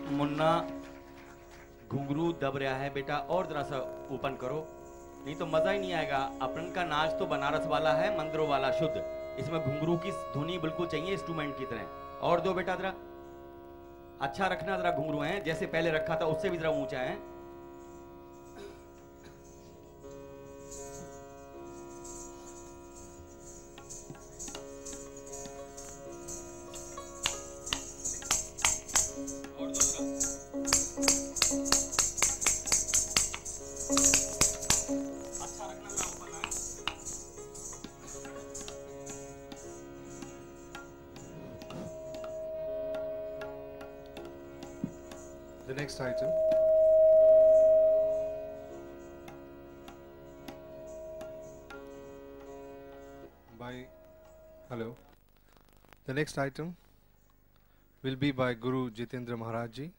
मुन्ना घुंघरू दब रहा है बेटा, और जरा सा ओपन करो, नहीं तो मजा ही नहीं आएगा। अपन का नाच तो बनारस वाला है, मंदिरों वाला शुद्ध, इसमें घुंघरू की धुनी बिल्कुल चाहिए इंस्ट्रूमेंट की तरह। और दो बेटा जरा अच्छा रखना, जरा घुंघरू है जैसे पहले रखा था उससे भी जरा ऊंचा है। The next item The next item will be by Guru Jitendra Maharaj Ji.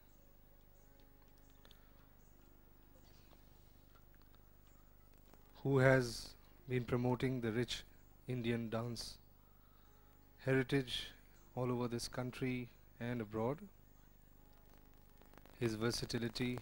Who has been promoting the rich Indian dance heritage all over this country and abroad. His versatility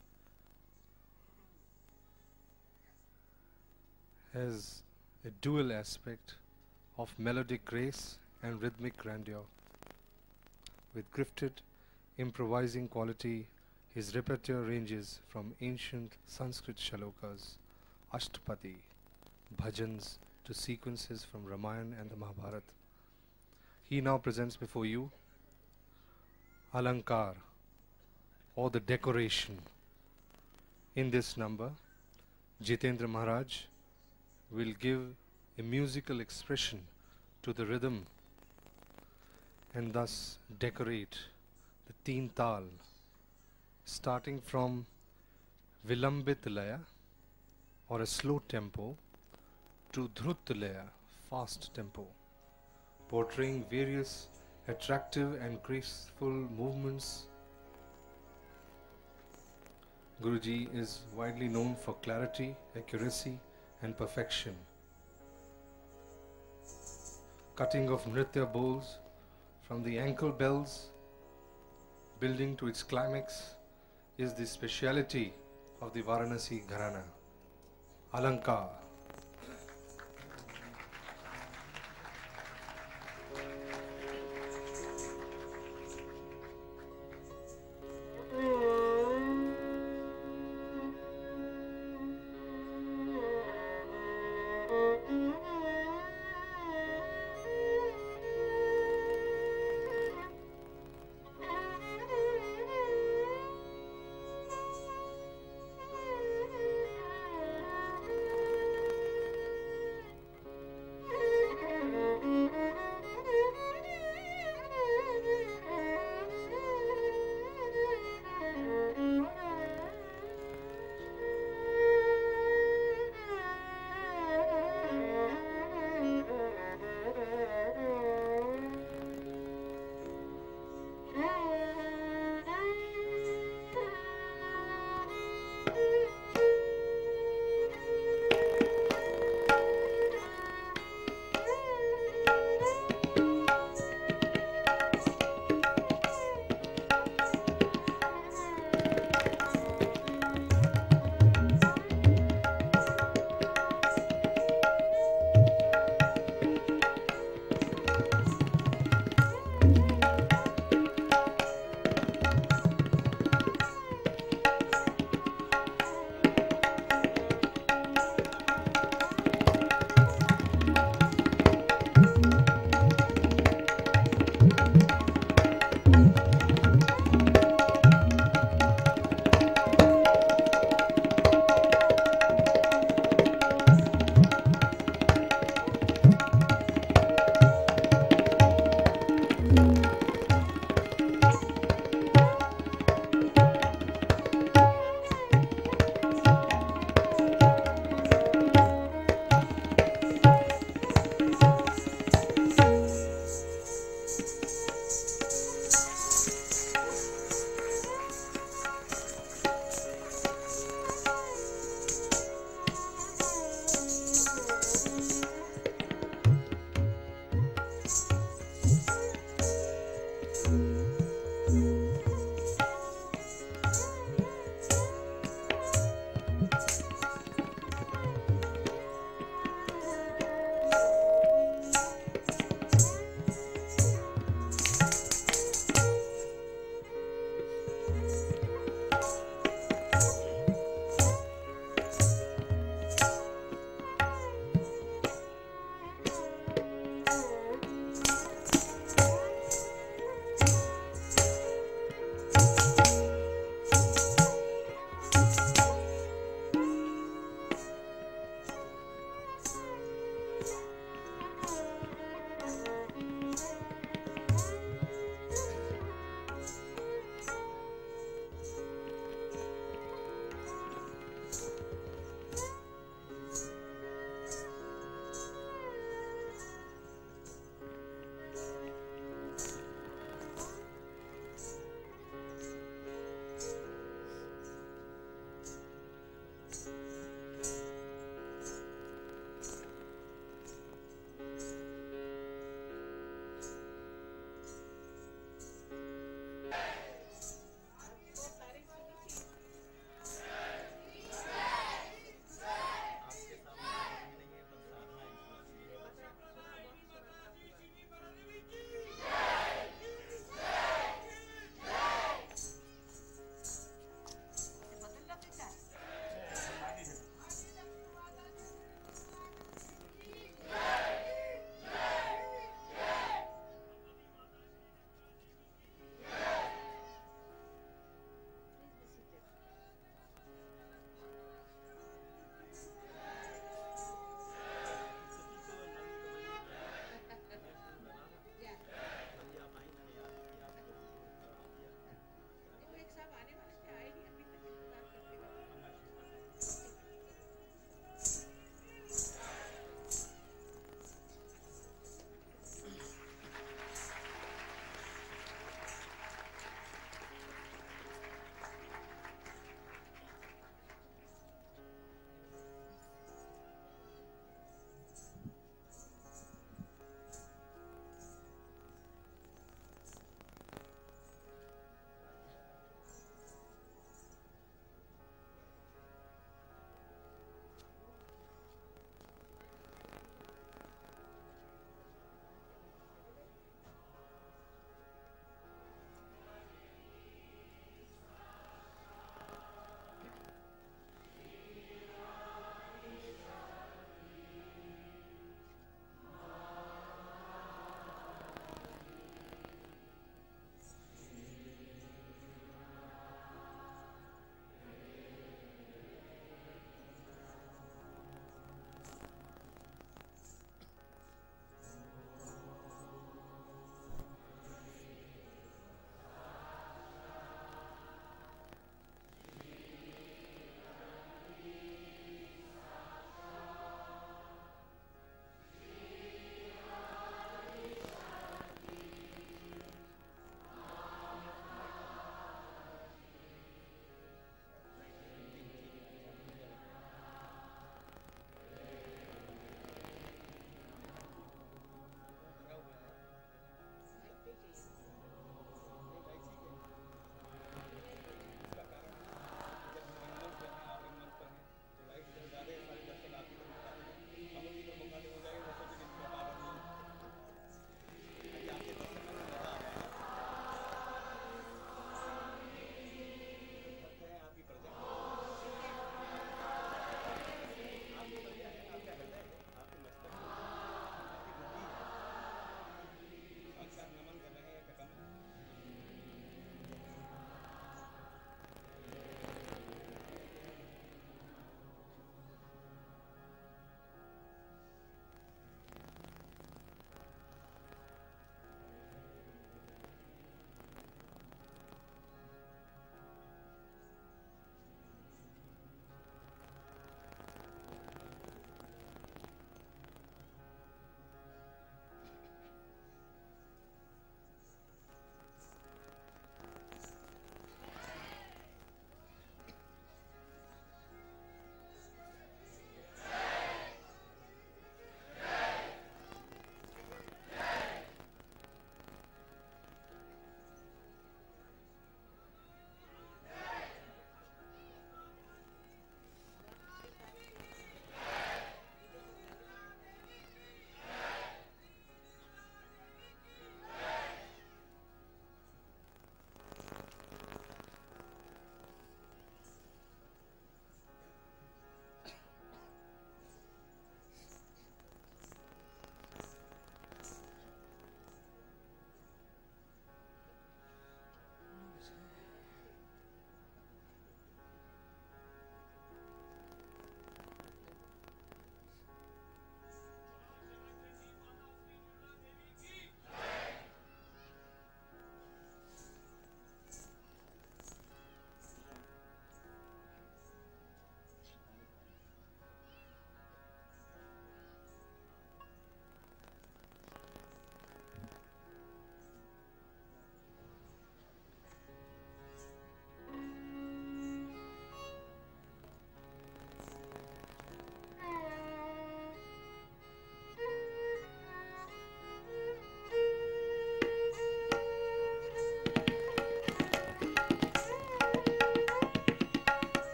has a dual aspect of melodic grace and rhythmic grandeur. With gifted improvising quality, his repertoire ranges from ancient Sanskrit shlokas, Ashtapadi, bhajans to sequences from Ramayana and the Mahabharata. He now presents before you Alankar, or the decoration. In this number, Jitendra Maharaj will give a musical expression to the rhythm and thus decorate the Teen Tal, starting from Vilambit Laya or a slow tempo to Dhrut Laya, fast tempo, portraying various attractive and graceful movements. Guruji is widely known for clarity, accuracy and perfection. Cutting of Nritya bowls from the ankle bells, building to its climax, is the speciality of the Varanasi Gharana. Alankar.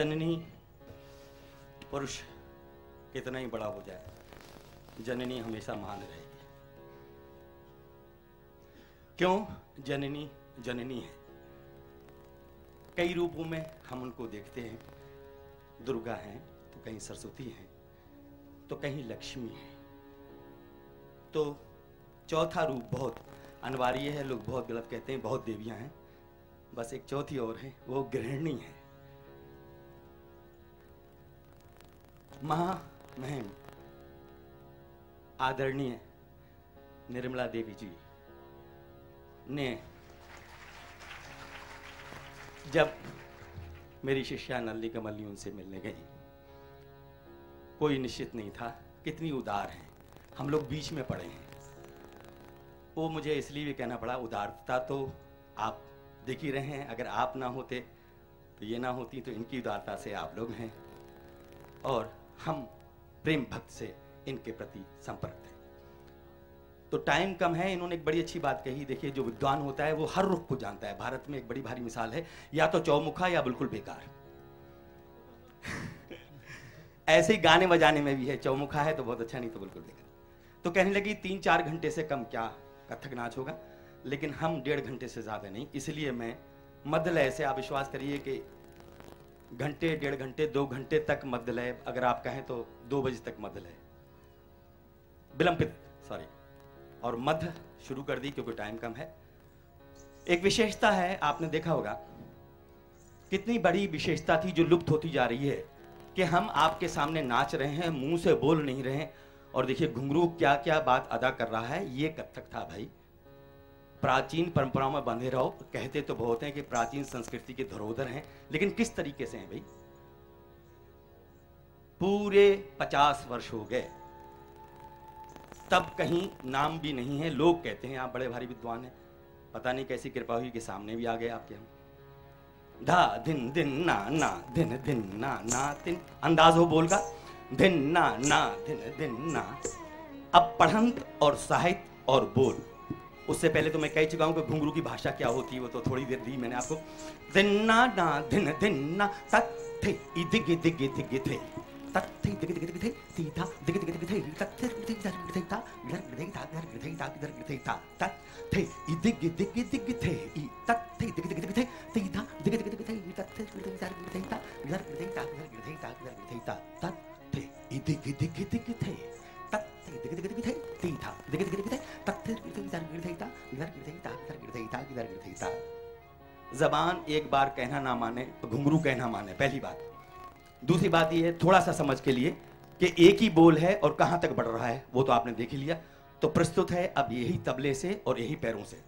जननी पुरुष कितना ही बड़ा हो जाए, जननी हमेशा महान रहेगी। क्यों? जननी जननी है। कई रूपों में हम उनको देखते हैं। दुर्गा हैं तो कहीं सरस्वती हैं तो कहीं लक्ष्मी है। तो चौथा रूप बहुत अनिवार्य है। लोग बहुत गलत कहते हैं, बहुत देवियां हैं। बस एक चौथी और है, वो गृहिणी है। महामहिम आदरणीय निर्मला देवी जी ने जब मेरी शिष्या नलिनी कमली उनसे मिलने गई, कोई निश्चित नहीं था। कितनी उदार हैं, हम लोग बीच में पड़े हैं। वो मुझे इसलिए भी कहना पड़ा, उदारता तो आप देख ही रहे हैं। अगर आप ना होते तो ये ना होती, तो इनकी उदारता से आप लोग हैं और हम प्रेम भक्त से इनके प्रति संपर्क थे। तो टाइम कम है। इन्होंने एक बड़ी अच्छी बात कही। देखिए, जो विद्वान होता है वो हर रुख को जानता है। भारत में एक बड़ी भारी मिसाल है, या तो चौमुखा या बिल्कुल बेकार। ऐसे ही गाने बजाने में भी है, चौमुखा है तो बहुत अच्छा, नहीं तो बिल्कुल बेकार। तो कहने लगी 3-4 घंटे से कम क्या कथक नाच होगा, लेकिन हम 1.5 घंटे से ज्यादा नहीं। इसलिए मैं मध्यलय से, आप विश्वास करिए कि घंटे, 1.5 घंटे, 2 घंटे तक मध्यलय, अगर आप कहें तो 2 बजे तक मध्यलय, विलंबित सॉरी, और मध्य शुरू कर दी क्योंकि टाइम कम है। एक विशेषता है, आपने देखा होगा कितनी बड़ी विशेषता थी जो लुप्त होती जा रही है, कि हम आपके सामने नाच रहे हैं, मुंह से बोल नहीं रहे हैं। और देखिए घुंघरू क्या क्या बात अदा कर रहा है। ये कथक था भाई। प्राचीन परंपराओं में बंधे रहो। कहते तो बहुत हैं कि प्राचीन संस्कृति के धरोहर हैं, लेकिन किस तरीके से हैं भाई? पूरे 50 वर्ष हो गए, तब कहीं नाम भी नहीं है। लोग कहते हैं आप बड़े भारी विद्वान हैं, पता नहीं कैसी कृपा हुई कि सामने भी आ गए आपके हम। धा दिन दिन ना ना दिन दिन ना ना दिन, अंदाज हो बोल का, दिन ना ना दिन दिन ना। अब पढ़ंत और साहित्य और बोल, उससे पहले तो मैं कह चुका हूं कि घुंघरू की भाषा क्या होती है, वो तो थोड़ी देर दी मैंने आपको। दिन ना ना दिन दिन ना तत् थे दिग दिग दिग थे तत् थे दिग दिग दिग थे तीता दिग दिग दिग थे तत् थे दिग दिग दिग थे ता घर दिग ता घर दिग ता घर दिग ता तत् थे दिग दिग दिग थे तत् थे दिग दिग दिग थे तीता दिग दिग दिग थे तत् थे दिग दिग ता घर दिग ता घर दिग ता घर दिग ता तत् थे दिग दिग दिग थे तत् थे दिग दिग दिग थे तीता दिग दिग दिग थे तत् थे दिग दिग दिग थे घर दिग ता घर दिग ता घर दिग ता। जबान एक बार कहना ना माने तो घुंघरू कहना माने, पहली बात। दूसरी बात यह है, थोड़ा सा समझ के लिए, कि एक ही बोल है और कहां तक बढ़ रहा है वो तो आपने देख ही लिया। तो प्रस्तुत है अब यही तबले से और यही पैरों से।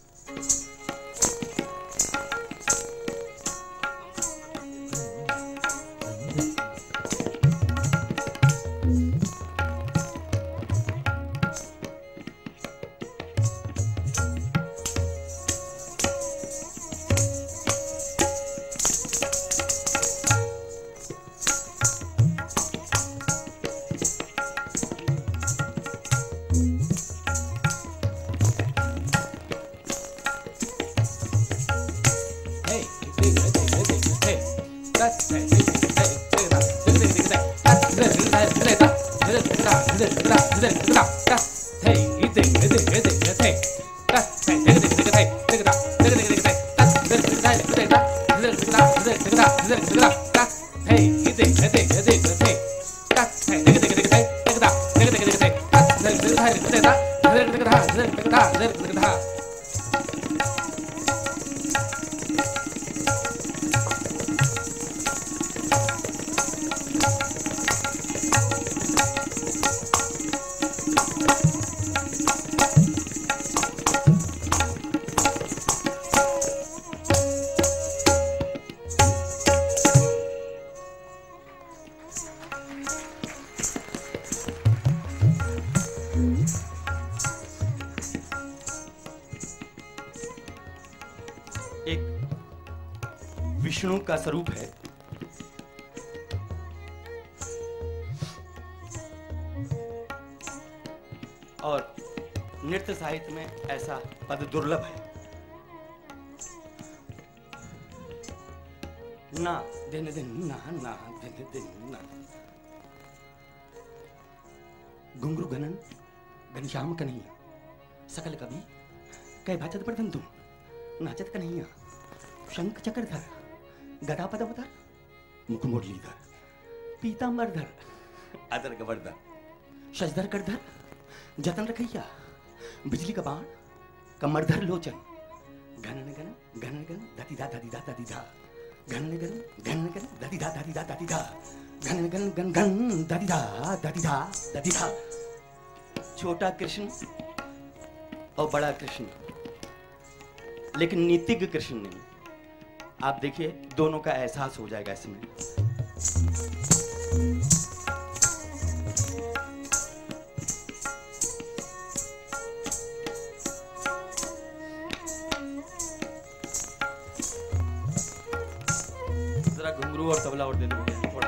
विष्णु का स्वरूप है। और नृत्य साहित्य में ऐसा पद दुर्लभ है। ना देने दे, ना ना देने दे ना। घुंघरू घनन घनश्याम कन्हैया, सकल कवि कह भाचत प्रथम तुम, नाचत कन्हैया। शंख चक्रधर, गदा पदमधर, मुख मुरलीधर, पीतांबरधर, अदर गवर्धर, शशधर करधर, जतन रखैया, बिजली का बाण, कमरधर लोचन, घनन घन घनन घन धतिधा धतिधा धतिधा, घनन घन घनन घन धतिधा धतिधा धतिधा, घनन घन घन घन धतिधा धतिधा धतिधा। छोटा कृष्ण और बड़ा कृष्ण, लेकिन नीतिज्ञ कृष्ण नहीं। आप देखिए दोनों का एहसास हो जाएगा इसमें। जरा घुंघरू और तबला और दे दो थोड़ा।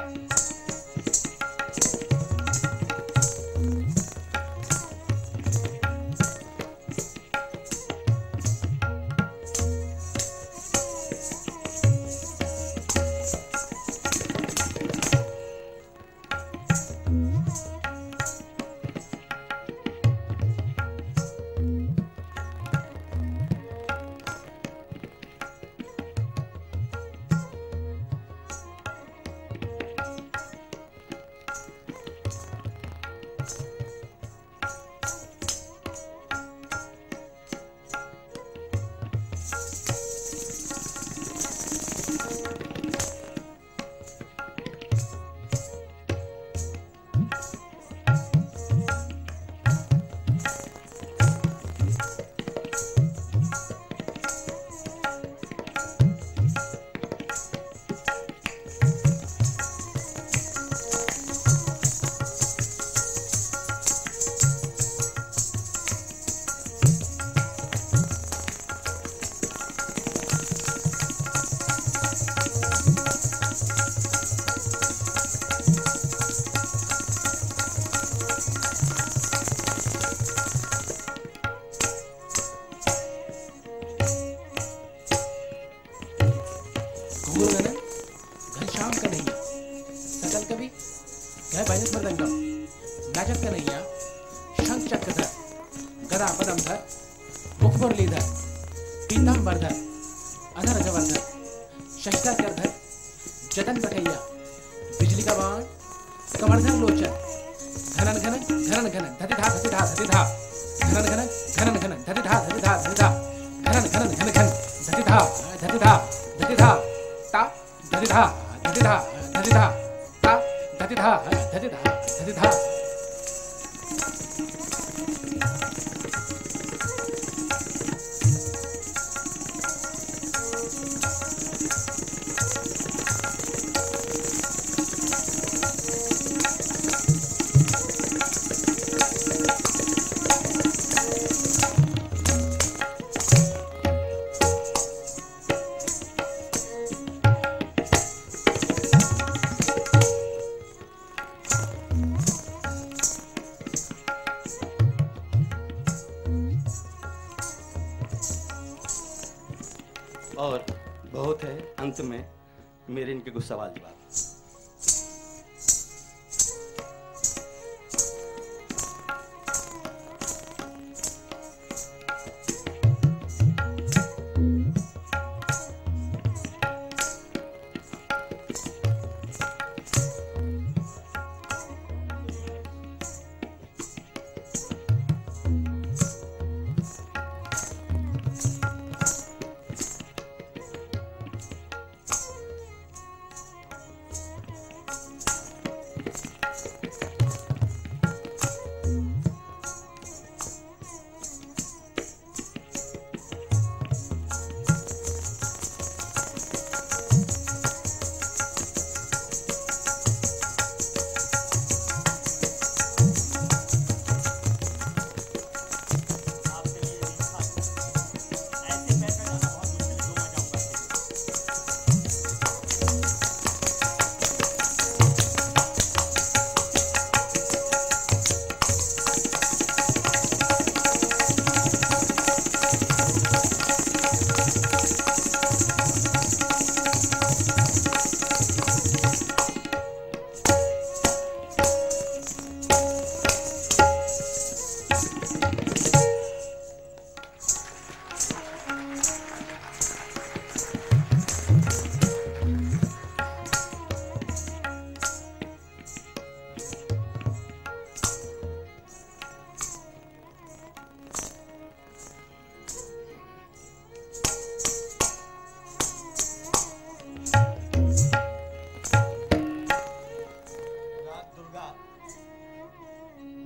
और बहुत है अंत में मेरे इनके कुछ सवाल जवाब।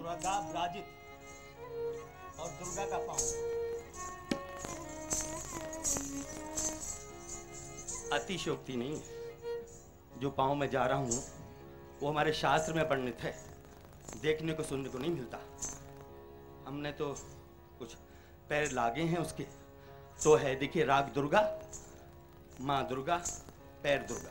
दुर्गा विराजित और दुर्गा का पांव। अतिशयोक्ति नहीं, जो पांव में जा रहा हूं वो हमारे शास्त्र में वर्णित है, देखने को सुनने को नहीं मिलता। हमने तो कुछ पैर लागे हैं उसके, तो है देखिए राग दुर्गा, माँ दुर्गा, पैर Durga.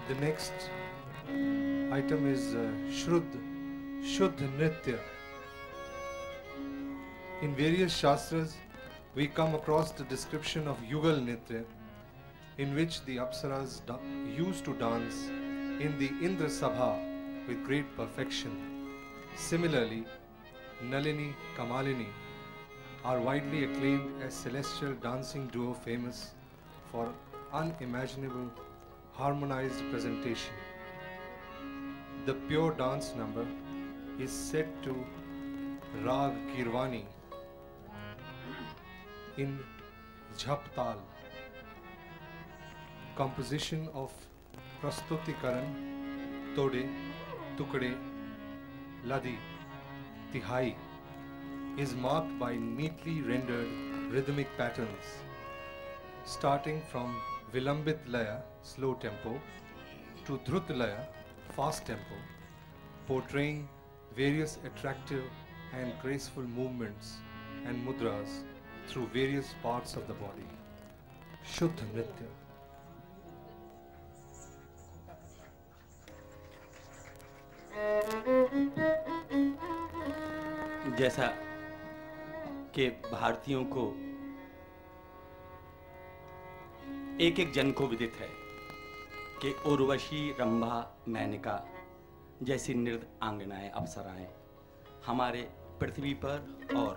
The next item is Shuddh Nritya. In various Shastras, we come across the description of Yugal Nritya, in which the Apsaras used to dance in the Indra Sabha with great perfection. Similarly, Nalini, Kamalini are widely acclaimed as celestial dancing duo famous for unimaginable harmonized presentation. The pure dance number is set to Rag Kirwani in Jhap Tal. Composition of Prastutikaran, Tode, Tukde, Ladi, Tihai is marked by neatly rendered rhythmic patterns, starting from Vilambit Laya, slow tempo, to Dhrut Laya, fast tempo, portraying various attractive and graceful movements and mudras through various parts of the body. Shuddh Nritya. जैसा कि भारतीयों को एक एक जन को विदित है कि उर्वशी, रंभा, मेनका जैसी नृत्य आंगनाएं, अप्सराएं हमारे पृथ्वी पर और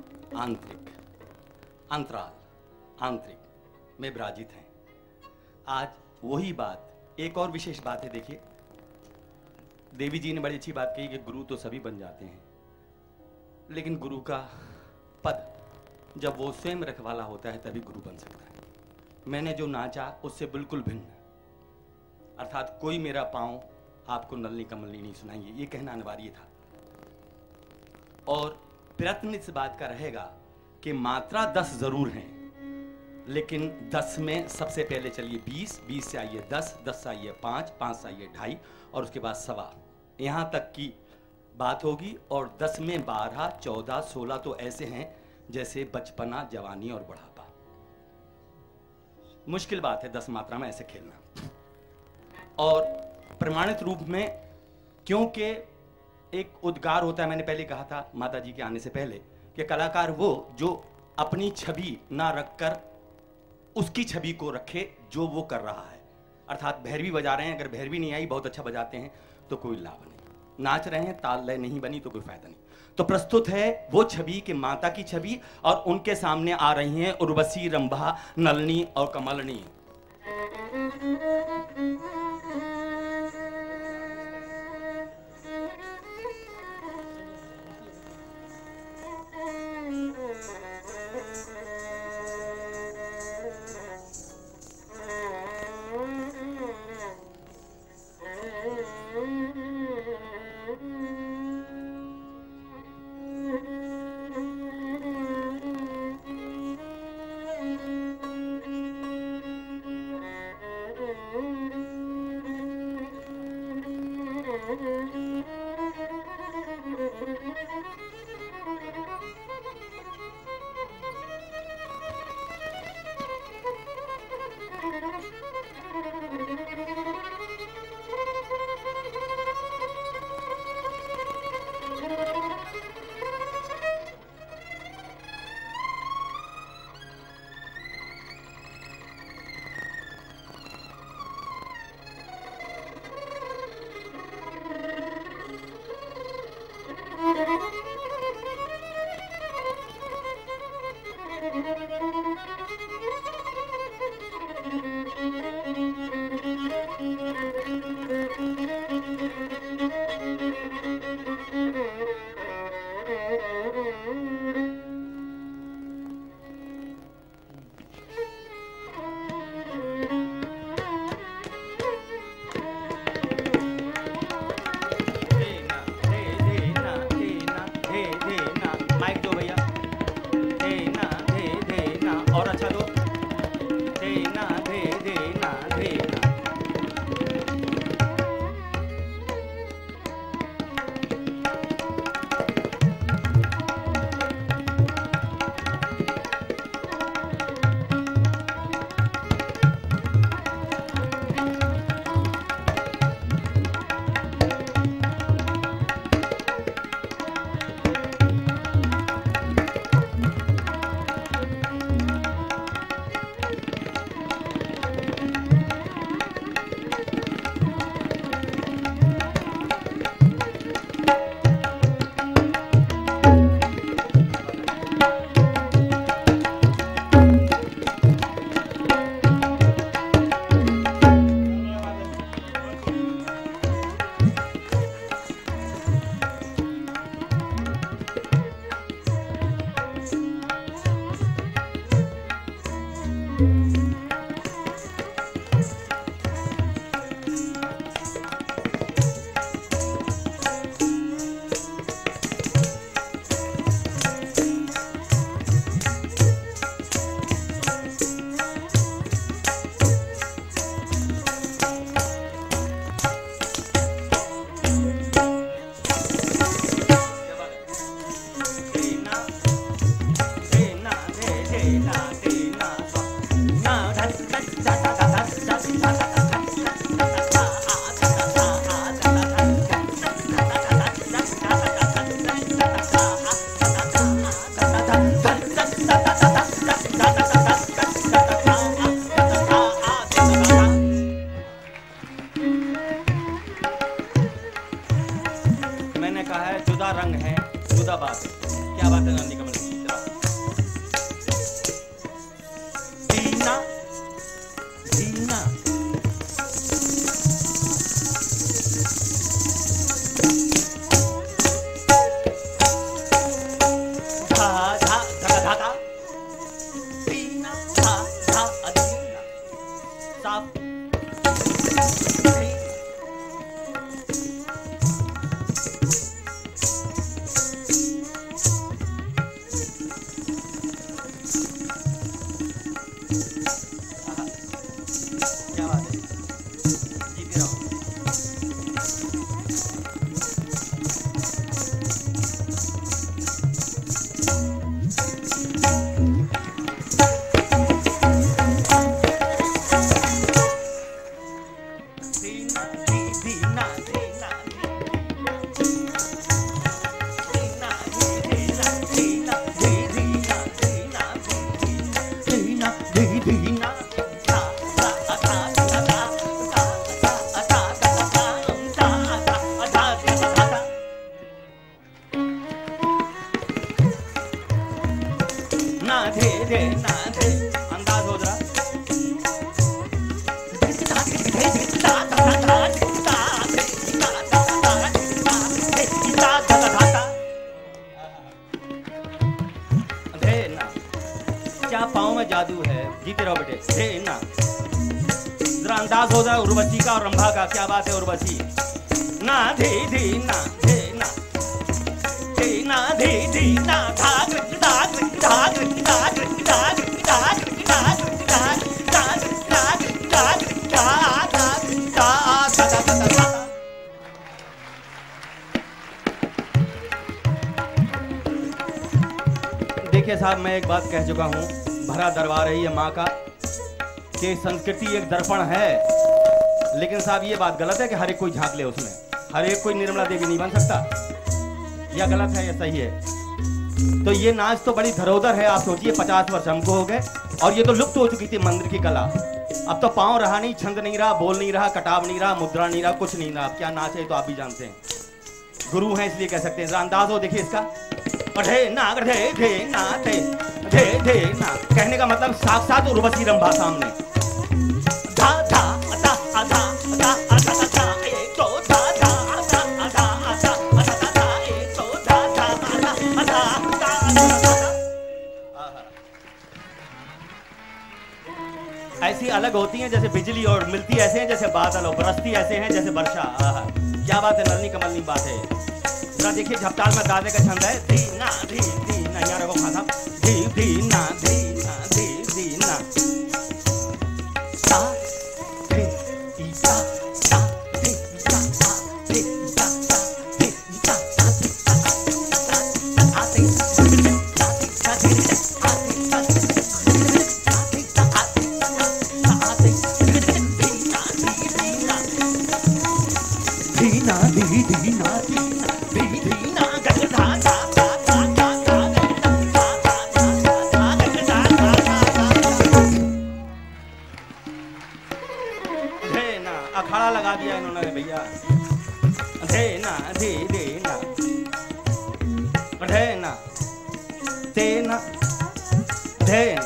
आंतरिक में विराजित हैं। आज वही बात, एक और विशेष बात है। देखिए, देवी जी ने बड़ी अच्छी बात कही कि गुरु तो सभी बन जाते हैं, लेकिन गुरु का पद जब वो स्वयं रखवाला होता है तभी गुरु बन सकता है। मैंने जो नाचा उससे बिल्कुल भिन्न, अर्थात कोई मेरा पांव आपको नलनी कमलनी नहीं सुनाएंगे, ये कहना अनिवार्य था। और प्रयत्न इस बात का रहेगा कि मात्रा 10 जरूर हैं, लेकिन 10 में सबसे पहले चलिए 20, 20 से आइए 10, 10 से आइए 5, 5 से आइए 2.5 और उसके बाद 1.25, यहाँ तक की बात होगी। और 10 में 12, 14, 16 तो ऐसे हैं जैसे बचपना, जवानी और बुढ़ापा। मुश्किल बात है 10 मात्रा में ऐसे खेलना। और प्रमाणित रूप में, क्योंकि एक उद्गार होता है, मैंने पहले कहा था माता जी के आने से पहले कि कलाकार वो जो अपनी छवि ना रखकर उसकी छवि को रखे जो वो कर रहा है। अर्थात भैरवी बजा रहे हैं, अगर भैरवी नहीं आई, बहुत अच्छा बजाते हैं तो कोई लाभ नहीं, नाच रहे हैं ताल लय नहीं बनी तो कोई फायदा नहीं। तो प्रस्तुत है वो छवि कि माता की छवि, और उनके सामने आ रही हैं उर्वशी, रंभा, नलनी और कमलनी। धीना धीना धा धा धा धा धा धीना धा धा धीना साफ अंदाज हो जरा क्या पाँव में जादू है। जीते रहो बेटे ना जरा अंदाज हो जरा उर्वशी का और रंभा का। क्या बात है उर्वशी ना धी धी ना धी ना धी ना धी धी ना धाग धाग धाग धाग धाग धाग देखिए साहब, मैं एक बात कह चुका हूँ, भरा दरबार है ये माँ का कि संस्कृति एक दर्पण है, लेकिन साहब ये बात गलत है कि हर एक कोई झांक ले उसमें। हर एक कोई निर्मला देवी नहीं बन सकता। या गलत है या सही है? तो ये नाच तो बड़ी धरोहर है। आप सोचिए 50 वर्ष हमको हो गए और ये तो लुप्त हो चुकी थी मंदिर की कला। अब तो पाँव रहा नहीं, छंद नहीं रहा, बोल नहीं रहा, कटाव नहीं रहा, मुद्रा नहीं रहा, कुछ नहीं रहा। अब क्या नाच है तो आप भी जानते हैं, गुरु हैं इसलिए कह सकते हैं। जरा अंदाज हो देखिए इसका। ढे ना ढे ढे ना ढे ढे ढे ना, कहने का मतलब साक्षात उर्वशी रंभा सामने। धा धा धा धा धा धा धा एक तो धा धा धा धा धा धा एक तो धा धा धा धा। ऐसी अलग होती हैं जैसे बिजली और मिलती ऐसे हैं जैसे बादल और बरसती ऐसे हैं जैसे वर्षा। क्या बात है, नलनी कमलनी बात है। जरा देखिए झपताल में दादे का छंद है। धी ना धी धी ना, यहाँ रखो खासा। धी धी ना धी ना धी धी ना सा धी ईसा सा धी ईसा सा धी ईसा सा धी ईसा अखाड़ा लगा दिया इन्होंने भैया। धे ना धे दे ना ढे ना ते ना धे ना।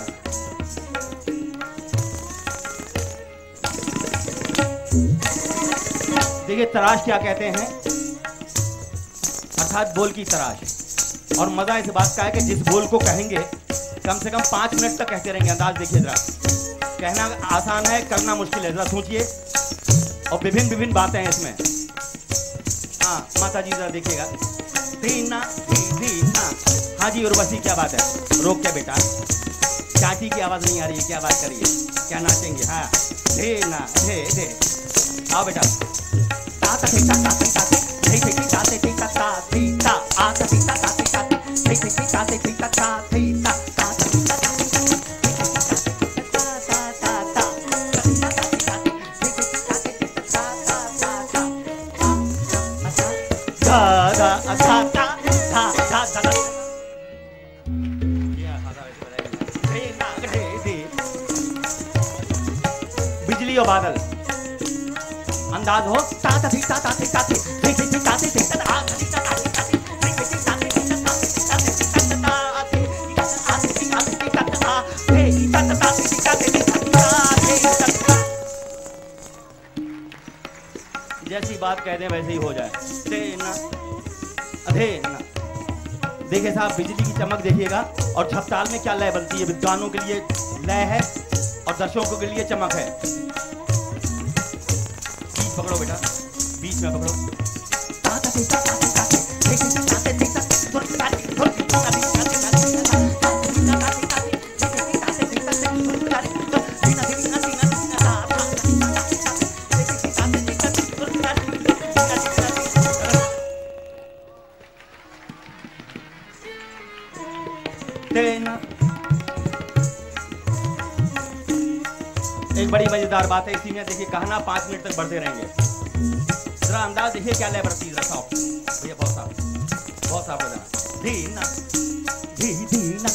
देखिए तराश क्या कहते हैं, अर्थात बोल की तराश। और मजा इस बात का है कि जिस बोल को कहेंगे कम से कम 5 मिनट तक कहते रहेंगे। अंदाज देखिए जरा, कहना आसान है, करना मुश्किल है। जरा सोचिए, और विभिन्न विभिन्न बातें हैं इसमें। हाँ माता जी जरा देखिएगा। दीना दीना, हाँ जी उर्वशी क्या बात है, रोक क्या बेटा, चाची की आवाज नहीं आ रही है, क्या बात करिए, क्या नाचेंगे। हाँ दीना दे दे, आओ बेटा। ताता थे ताता थे ताते थे थे ताते थे ताता थे ता आता थे ताता थे ताते थे थे ताते थे ताता थे ता ताता थे ताता बिजली और बादल। अंदाज हो ताता थी ताता थी ताते थी थी ताते थी ताता आता थी ताता थी ताते थी थी ताते थी ताता थी ताते थी ताता आते आते थी ताते थी ताता थे ताता थी ताते जैसी बात कह दें वैसे ही हो जाए। देना अधे ना। देखिए साहब, बिजली की चमक देखिएगा और छपताल में क्या लय बनती है। विद्वानों के लिए लय है और दर्शकों के लिए चमक है। बीच पकड़ो बेटा, बीच में पकड़ो। एक बड़ी मजेदार बात है इसी में, देखिए कहना 5 मिनट तक बढ़ते रहेंगे। जरा अंदाज देखिए क्या लय बरती, जरा साफ भैया, बहुत साफ बजाना। धीना धी धीना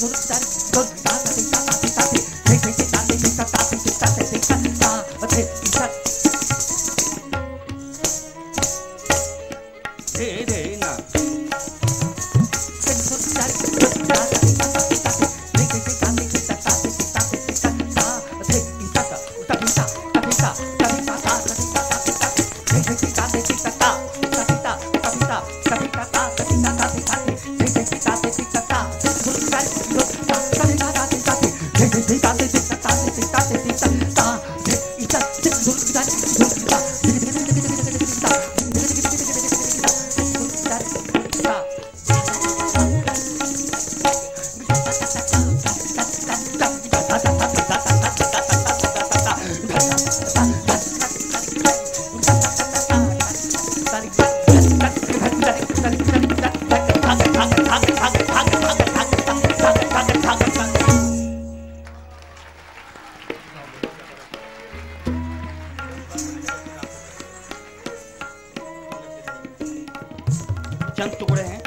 चंद टुकड़े हैं।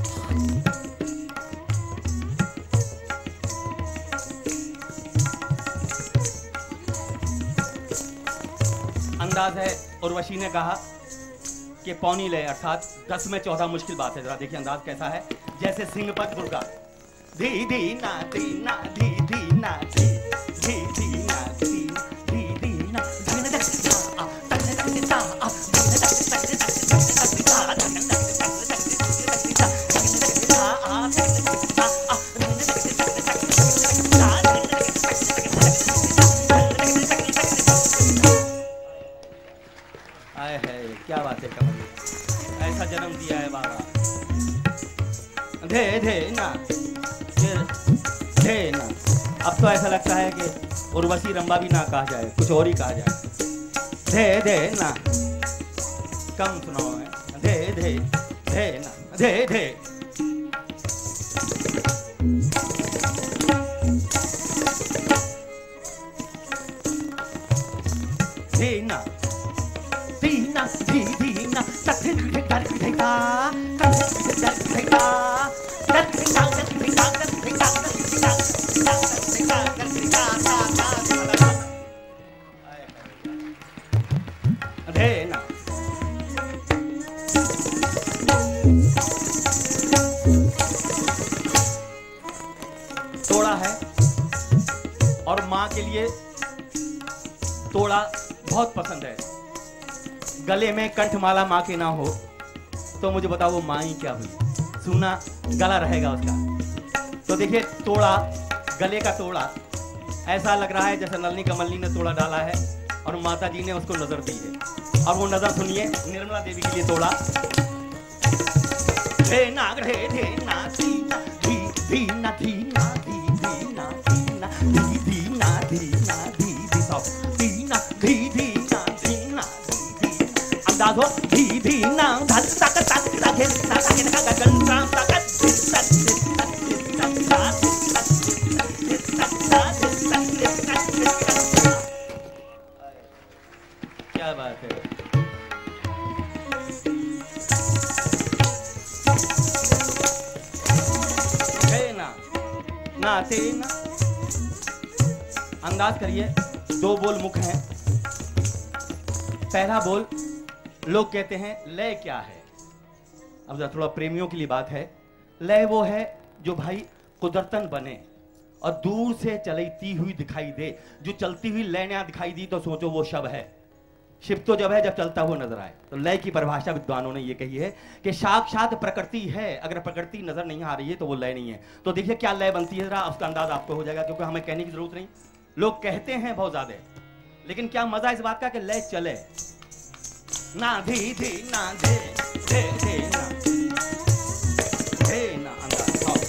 अंदाज है उर्वशी ने कहा कि पौनी लय अर्थात 10 में 14 मुश्किल बात है। जरा देखिए अंदाज कैसा है, जैसे सिंहपद दुर्गा। धी धी ना धी ना धी धी ना धी धी धी ना धी धी धी ना आए है, क्या बात है कमल, ऐसा जन्म दिया है बाबा। धे धे ना धे ना। अब तो ऐसा लगता है कि उर्वशी रंबा भी ना कहा जाए, कुछ और ही कहा जाए। धे धे ना, कम सुनाओ है। धे धे धे ना धे धे। धीना धीना धी धीना तथिन धर धैता धर धैता धर धैता धर धैता धर धैता धैता तोड़ा है और माँ के लिए तोड़ा बहुत पसंद है। गले में कंठमाला माँ के ना हो तो मुझे बताओ वो माँ ही क्या हुई, सूना गला रहेगा उसका। तो देखिए तोड़ा, गले का तोड़ा ऐसा लग रहा है जैसे नलनी कमलनी ने तोड़ा डाला है और माता जी ने उसको नजर दी है। और वो नजर सुनिए निर्मला देवी के लिए तोड़ा। धे ना धी ना धी धी धी ना धी ना धी धी ना धी ना धी धी ना धी ना धी धी सब धी ना धी धी ना धी ना धी धी। अंदाज हो धी धी ना धन तक तक तक तक तक तक गंत्राम तक क्या बात है। नाते ना। अंदाज करिए, 2 बोल मुख हैं। पहला बोल लोग कहते हैं लय क्या है। अब जरा थोड़ा प्रेमियों के लिए बात है। लय वो है जो भाई कुदरतन बने और दूर से चलती हुई दिखाई दे। जो चलती हुई लय ना दिखाई दी तो सोचो वो शब है। शिव तो जब है जब चलता हुआ नजर आए। तो लय की परिभाषा विद्वानों ने ये कही है कि साक्षात प्रकृति है, अगर प्रकृति नजर नहीं आ रही है तो वो लय नहीं है। तो देखिए क्या लय बनती है, जरा उसका अंदाज आपको हो जाएगा, क्योंकि हमें कहने की जरूरत नहीं। लोग कहते हैं बहुत ज्यादा, लेकिन क्या मजा इस बात का कि लय चले ना, धी धी ना धे धे धे ना धे ना, अंदाज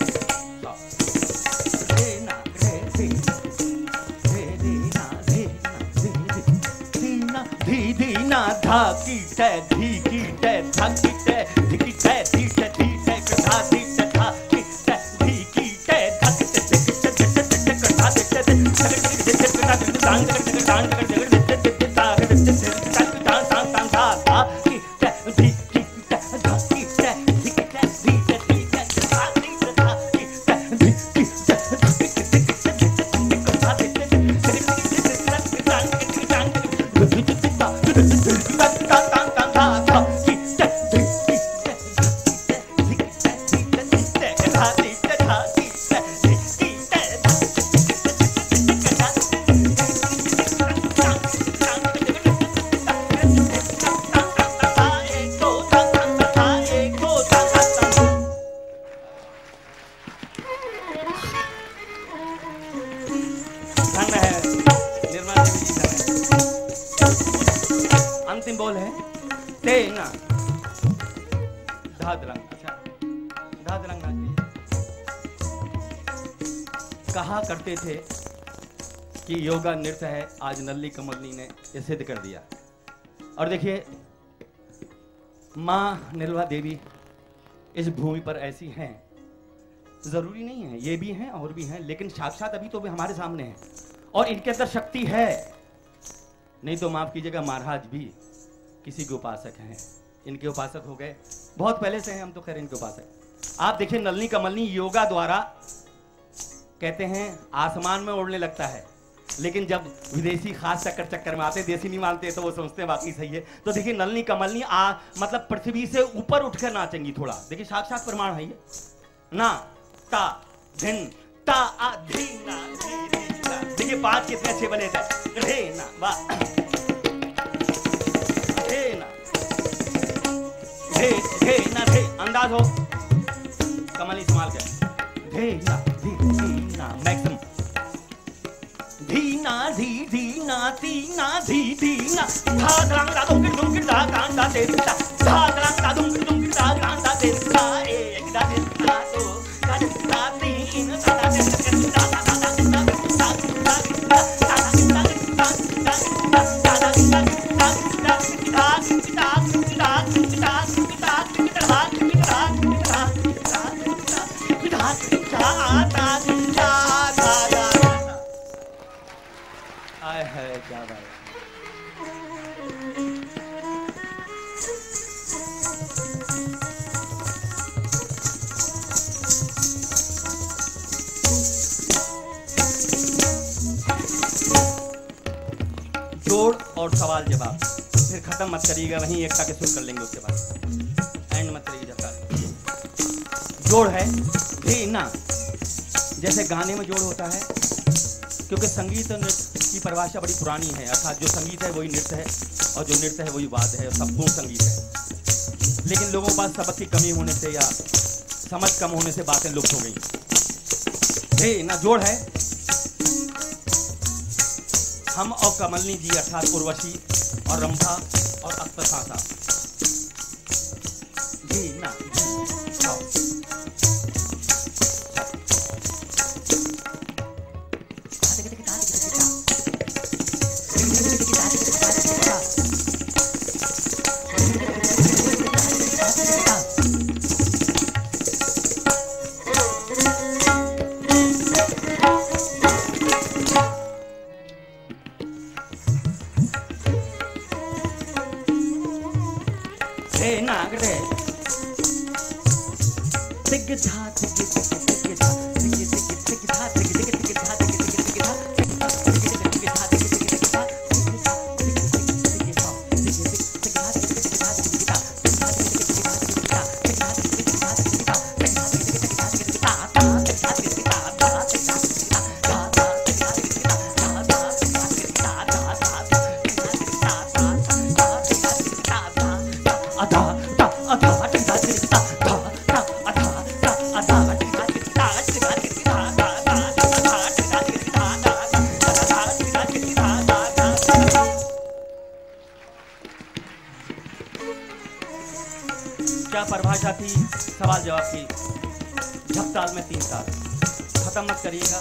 धे ना धे धे धे धे ना धे ना धी धी ना धा की टे धी की टे धा की टे धी की टे धी टे धी टे धा धी टे धा की टे धी की टे धा की टे धी की टे धा धी टे धा धी टे अंतिम बोल है ते ना धादरंग। अच्छा धादरंग कहा करते थे कि योगा नृत्य है, आज नल्ली कमलनी ने ये सिद्ध कर दिया। और देखिए माँ निर्मला देवी इस भूमि पर ऐसी हैं, जरूरी नहीं है ये भी हैं और भी हैं, लेकिन साक्षात अभी तो भी हमारे सामने हैं और इनके अंदर शक्ति है। नहीं तो माफ कीजिएगा महाराज भी किसी के उपासक हैं, इनके उपासक हो गए बहुत पहले से हैं, हम तो खैर इनके उपासक। आप देखिए नल्ली कमलनी योगा द्वारा कहते हैं आसमान में उड़ने लगता है, लेकिन जब विदेशी खास चक्कर में आते, देसी नहीं मानते तो वो समझते हैं बाकी सही है। तो देखिए नल्ली कमलनी मतलब पृथ्वी से ऊपर उठकर नाचेंगी थोड़ा। देखिए साक्षात प्रमाण है ये ना ता धिन ता आ धी ना धी धी ना। देखिए पांच कितने अच्छे बने थे, ढे ना वाह ढे ना ढे ढे ना ढे, अंदाज हो कमल इस्तेमाल कर ढे ना धी धी ना मैक्सिमम धी ना धी धी ना ती ना धी धी ना धा धरंग दा दुम की धा कान दा दे धा धरंग दा दुम की धा कान दा दे धा एक दा दे धा दो दा दे धा तीन दा दे धा धा धा आए है क्या बात। जोड़ और सवाल जवाब, फिर खत्म मत करिएगा, वहीं एकता के सुर कर लेंगे, उसके बाद एंड मत करिएगा। जब जोड़ है धी ना, जैसे गाने में जोड़ होता है, क्योंकि संगीत और नृत्य की परिभाषा बड़ी पुरानी है, अर्थात जो संगीत है वही नृत्य है और जो नृत्य है वही वाद्य है, संपूर्ण संगीत है। लेकिन लोगों के पास सबक की कमी होने से या समझ कम होने से बातें लुप्त हो गई। हे ना जोड़ है हम और कमलनी जी अर्थात उर्वशी और रंभा और अप्सरा जी ना भाषा थी, सवाल जवाब की झपताल में 3 ताल। खत्म मत करिएगा।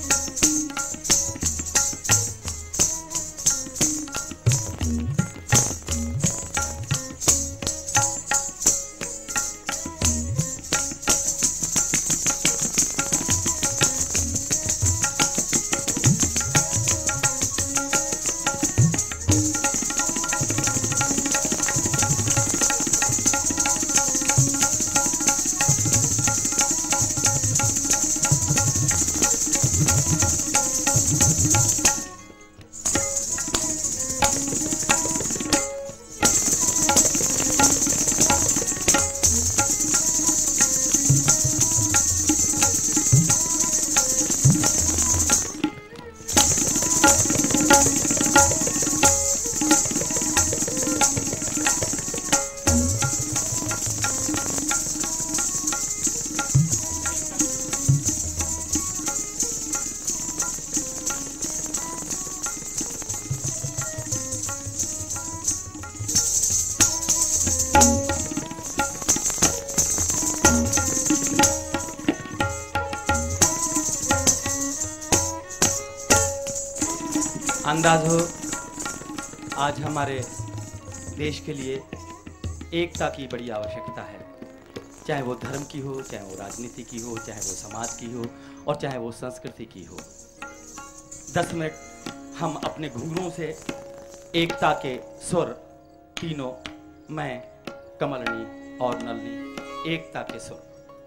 अंदाज हो, आज हमारे देश के लिए एकता की बड़ी आवश्यकता है। चाहे वो धर्म की हो, चाहे वो राजनीति की हो, चाहे वो समाज की हो और चाहे वो संस्कृति की हो। 10 मिनट हम अपने घुंघरूओं से एकता के सुर तीनों, मैं, कमलनी और नलनी, एकता के सुर।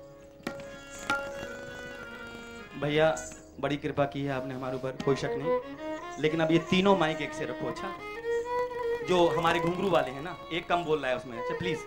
भैया बड़ी कृपा की है आपने हमारे ऊपर, कोई शक नहीं, लेकिन अब ये तीनों माइक एक से रखो। अच्छा, जो हमारे घुंघरू वाले हैं ना, एक कम बोल रहा है उसमें। अच्छा प्लीज।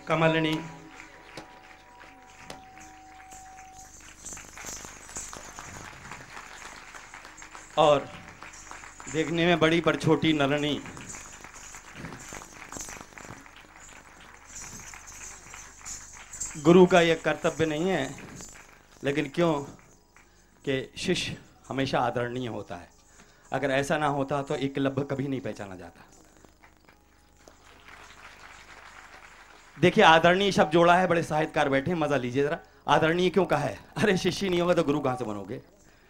कमलिनी, और देखने में बड़ी पर छोटी नलिनी। गुरु का यह कर्तव्य नहीं है, लेकिन क्यों कि शिष्य हमेशा आदरणीय होता है। अगर ऐसा ना होता तो एकलव्य कभी नहीं पहचाना जाता। देखिए, आदरणीय शब्द जोड़ा है, बड़े साहित्यकार बैठे हैं, मजा लीजिए जरा। आदरणीय क्यों कहा है? अरे शिष्य नहीं होगा तो गुरु कहां से बनोगे?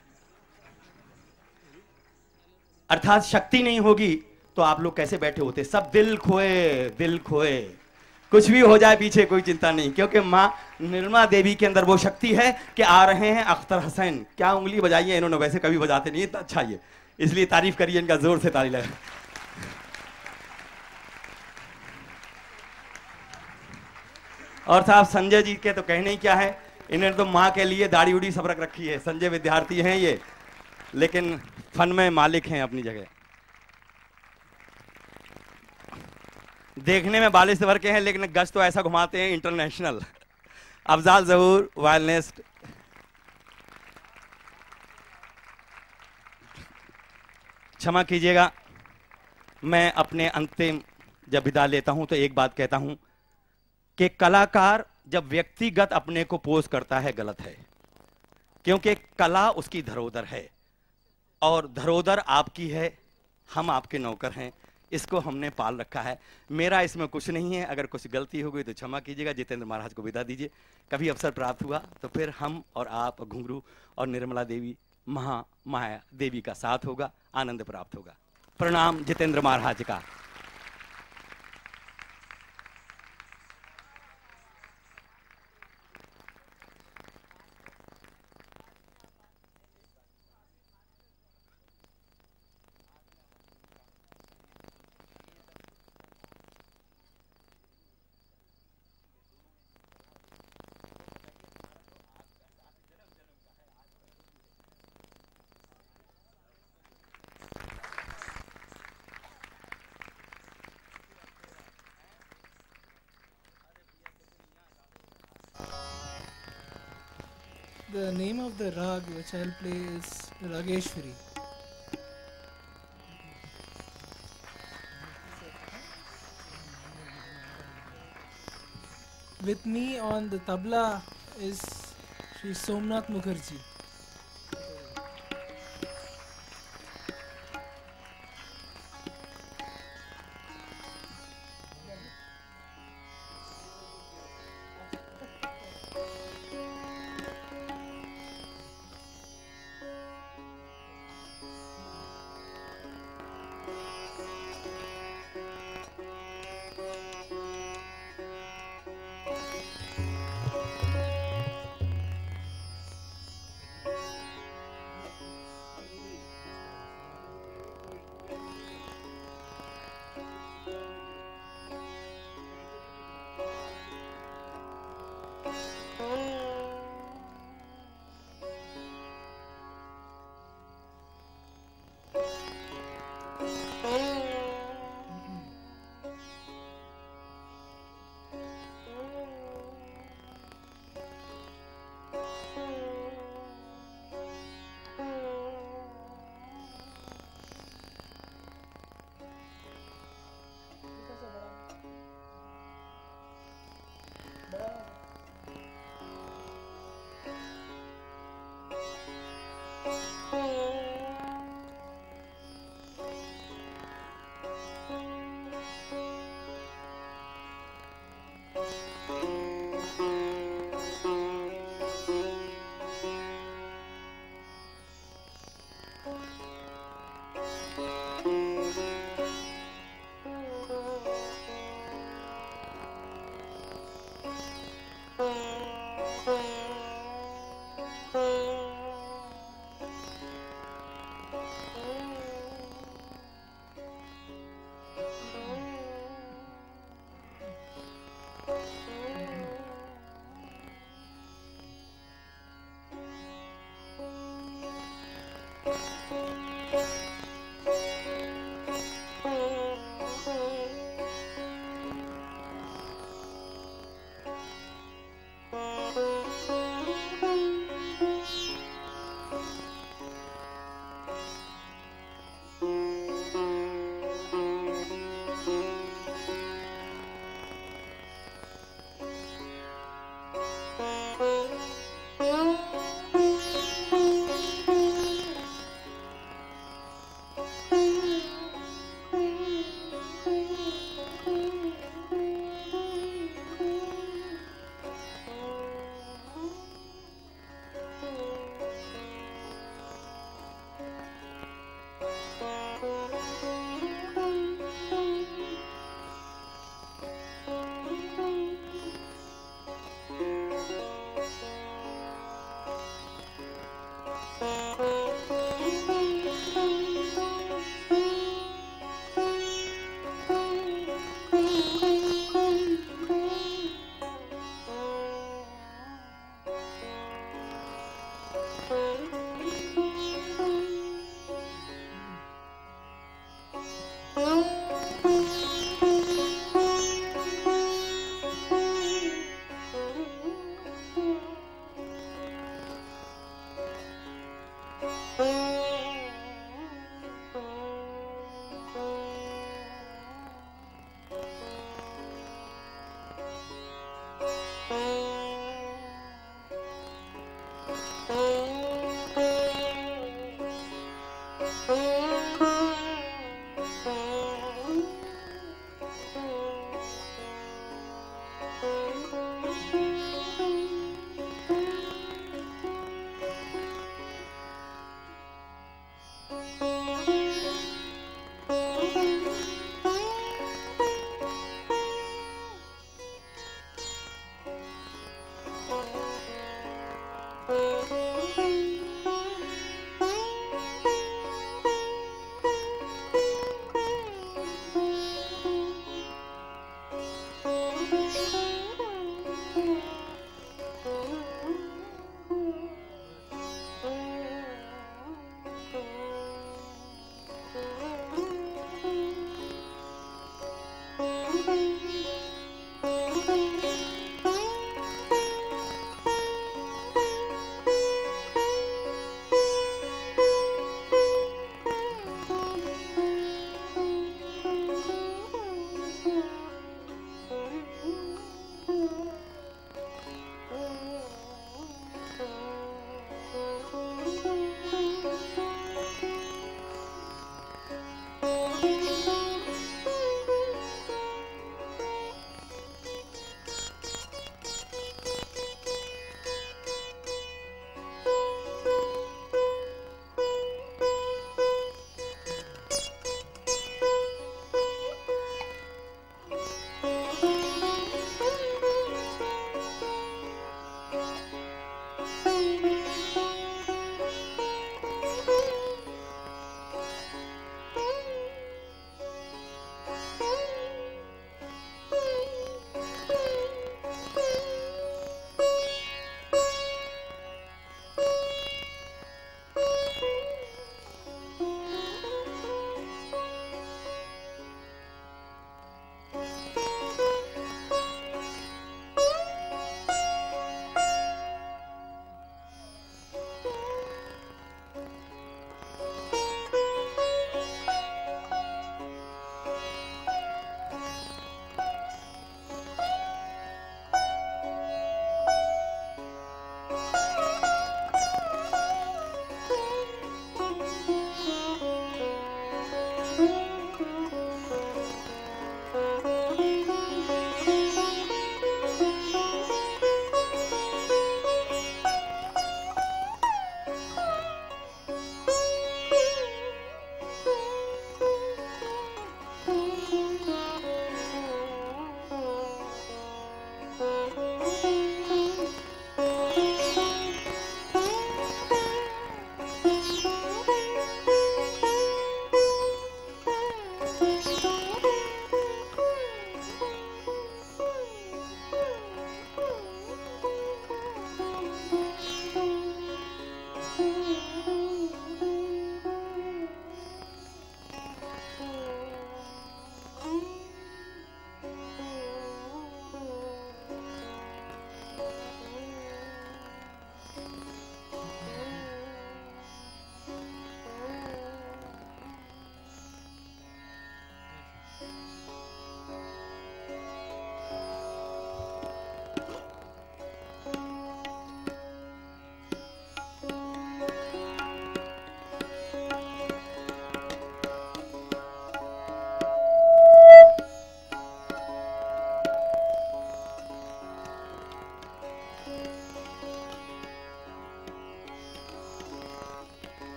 अर्थात शक्ति नहीं होगी तो आप लोग कैसे बैठे होते? सब दिल खोए, दिल खोए। कुछ भी हो जाए पीछे कोई चिंता नहीं, क्योंकि माँ निर्मला देवी के अंदर वो शक्ति है कि आ रहे हैं अख्तर हसैन। क्या उंगली बजाई है इन्होंने, वैसे कभी बजाते नहीं, इतना अच्छा ये, इसलिए तारीफ करिए इनका, जोर से ताली लगा। और साहब संजय जी के तो कहने ही क्या है, इन्होंने तो माँ के लिए दाढ़ी उड़ी सब रख रखी है। संजय विद्यार्थी हैं ये, लेकिन फन में मालिक हैं अपनी जगह। देखने में बालिश भर के हैं, लेकिन गज तो ऐसा घुमाते हैं इंटरनेशनल। अफजाल जहूर वायलिनिस्ट। क्षमा कीजिएगा, मैं अपने अंतिम जब विदा लेता हूं तो एक बात कहता हूं कि कलाकार जब व्यक्तिगत अपने को पोज करता है गलत है, क्योंकि कला उसकी धरोहर है और धरोहर आपकी है, हम आपके नौकर हैं, इसको हमने पाल रखा है। मेरा इसमें कुछ नहीं है, अगर कुछ गलती हो गई तो क्षमा कीजिएगा। जितेंद्र महाराज को विदा दीजिए। कभी अवसर प्राप्त हुआ तो फिर हम और आप, घुंघरू और निर्मला देवी, माया देवी का साथ होगा, आनंद प्राप्त होगा। प्रणाम जितेंद्र महाराज का। The name of the rag which I'll play is Rageshwari. With me on the tabla is Sri Somnath Mukherjee.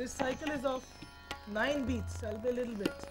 This cycle is of 9 beats. I'll play a little bit.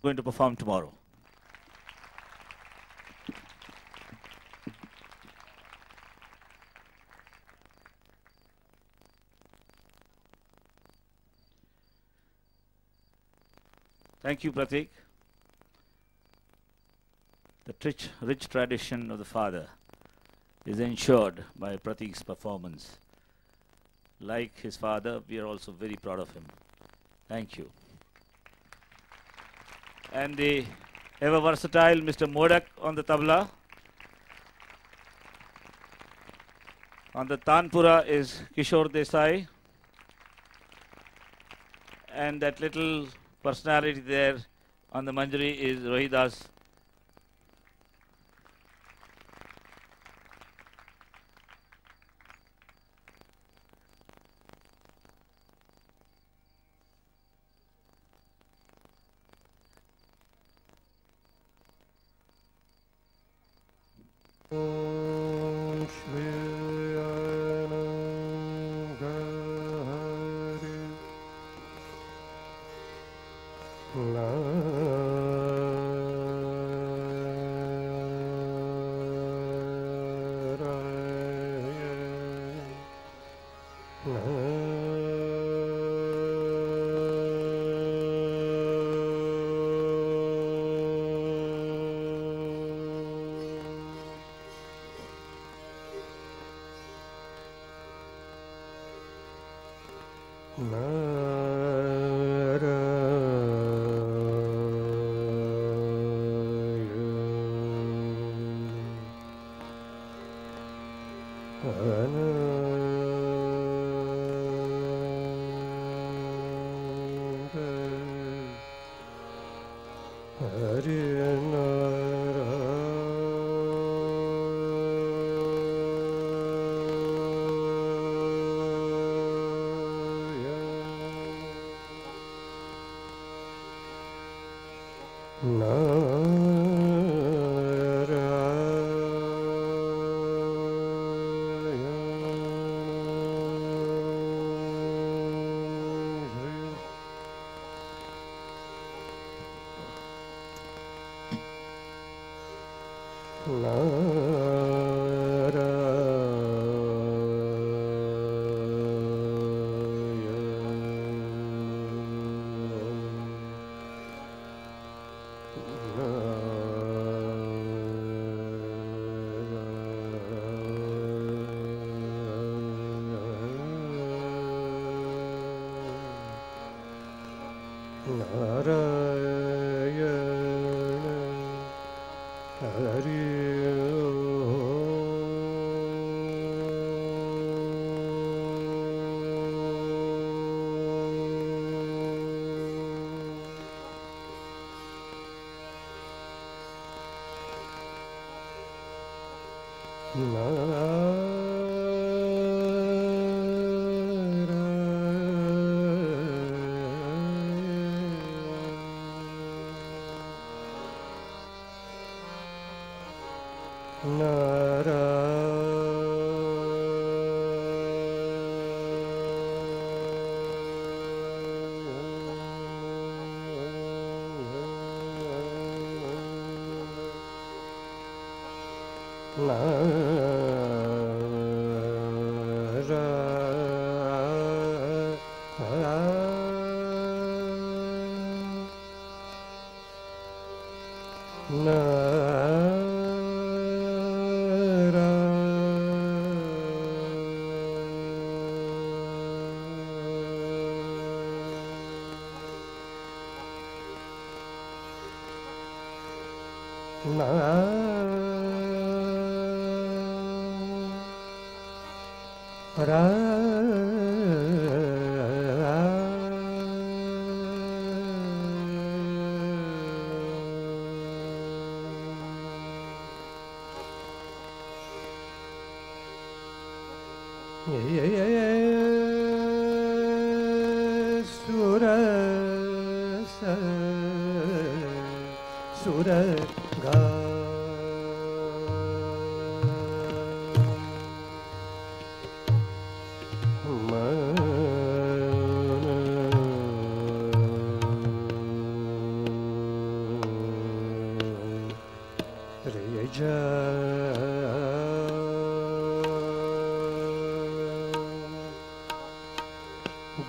going to perform tomorrow. Thank you, Pratik. The rich tradition of the father is ensured by Pratik's performance. Like his father, we are also very proud of him. Thank you. And the ever versatile Mr. Modak on the tabla. On the Tanpura is Kishore Desai. And that little personality there on the Manjari is Rohidas.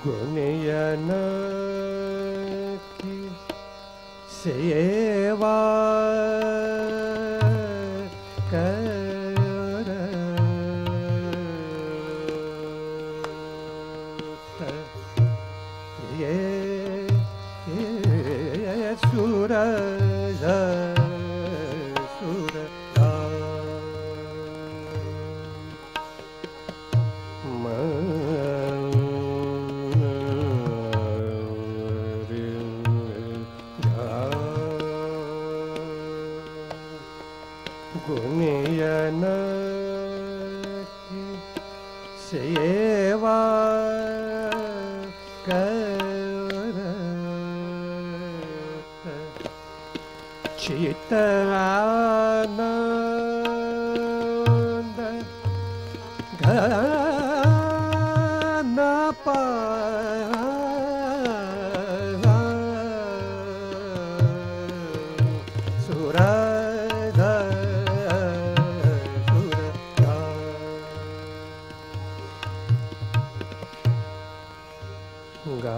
गुणयन की सेवा कर ये सूरज गुणयन की सेवा कर चित आनंद घन पाया सूरज गा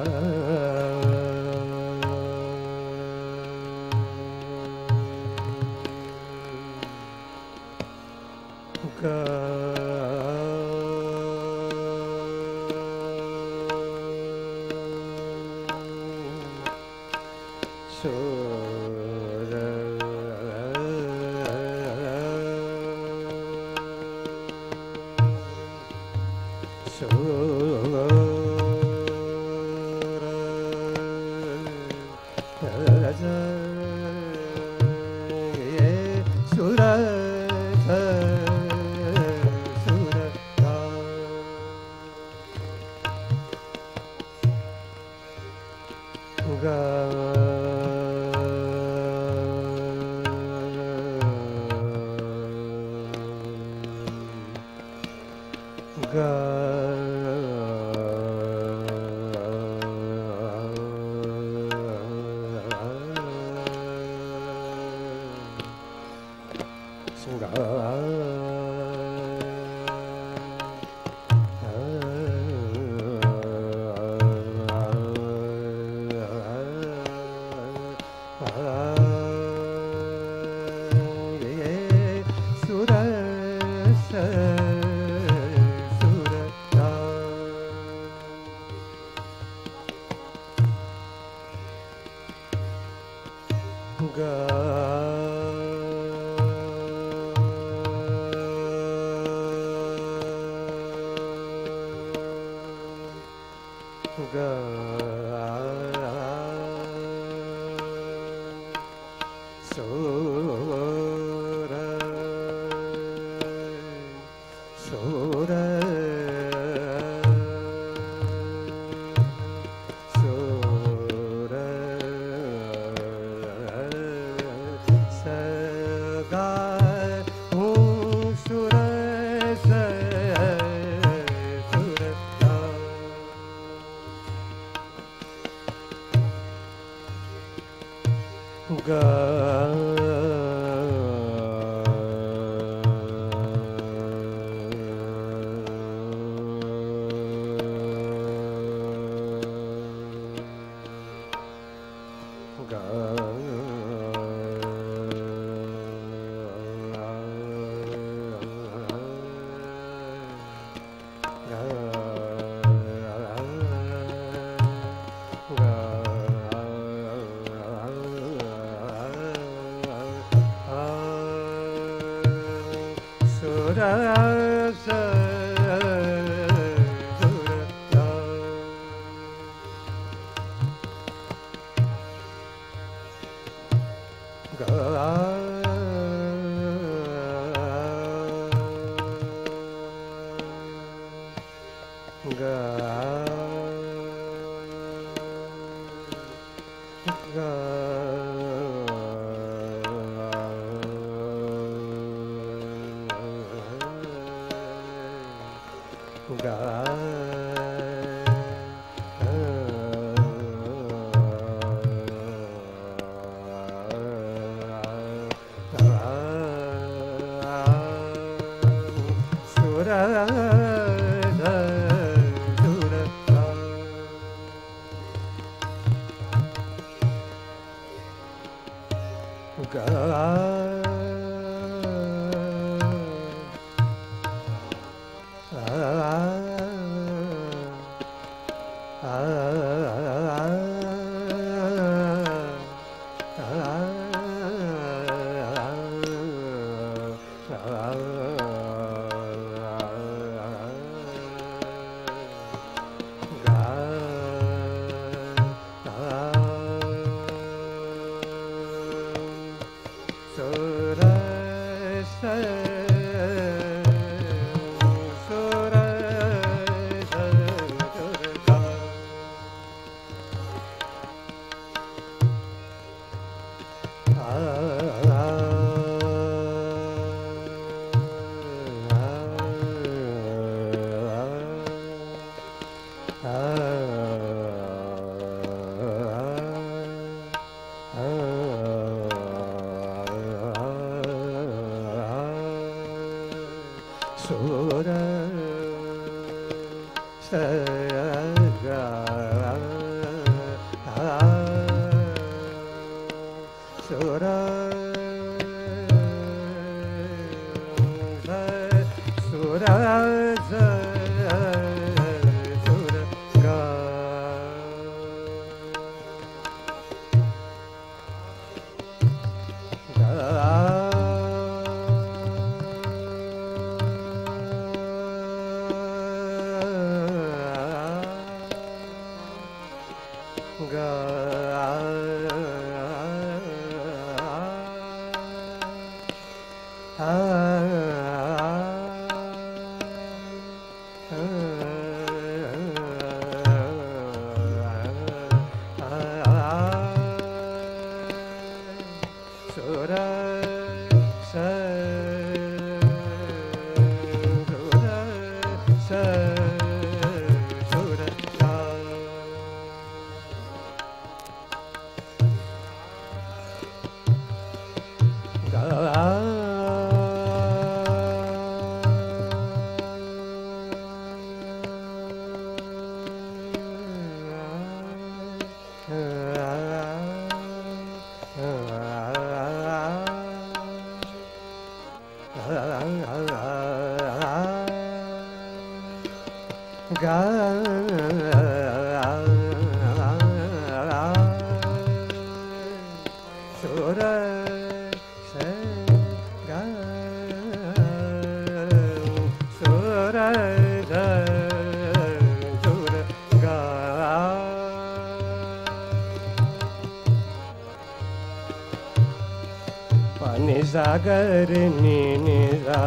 सागर नी नी सा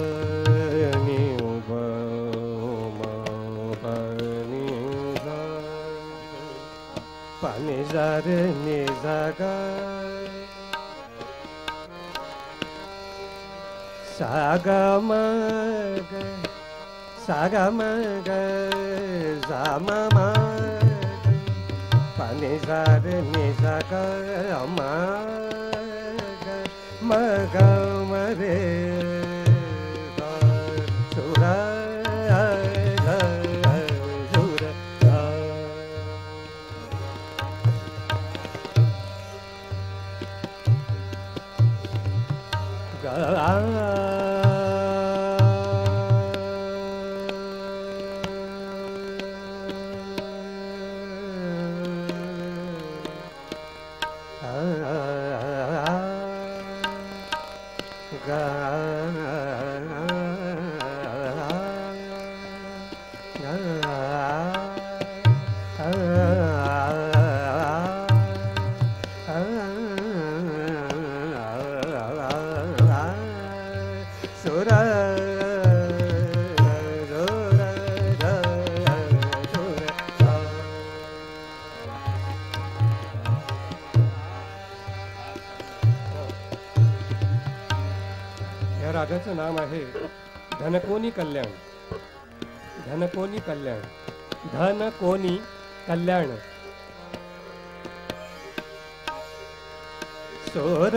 नी उप मा पा नी सा पा नी सा रे नी सा गा सा गा म ग सा गा म ग सा म म पा नी सा रे नी सा गा म म ग म रे गा सुरा ग सुरा गा रागाचं नाम आहे धनकोनी कल्याण. धनकोनी कल्याण, धनकोनी कल्याण. सोर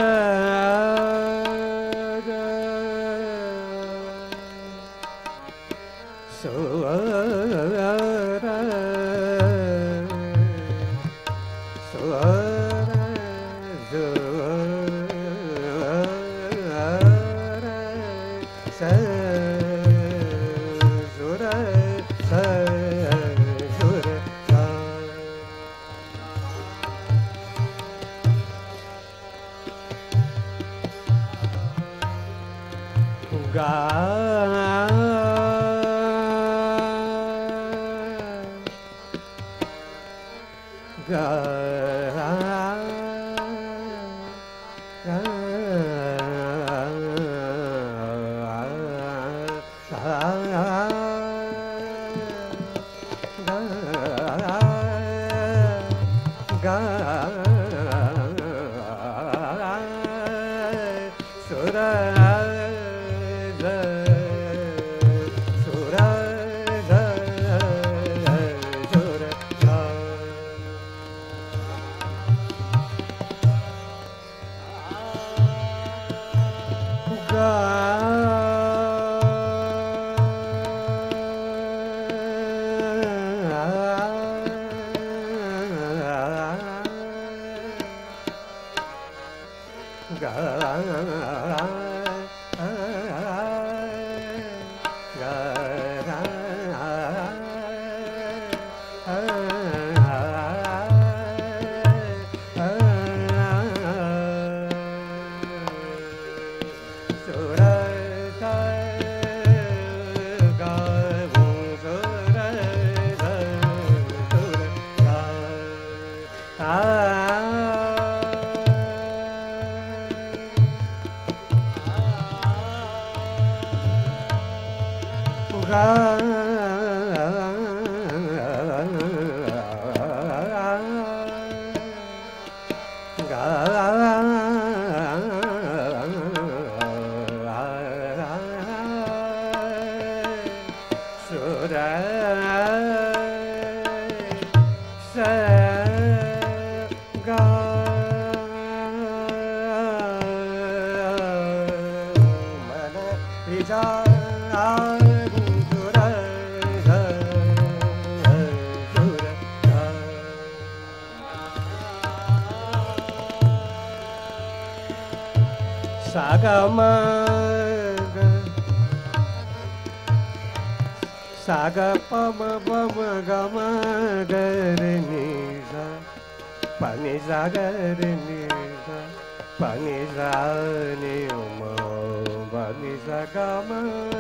Saga pama pama gama garini sa pani sagarini sa pani sa ni uma pani sagama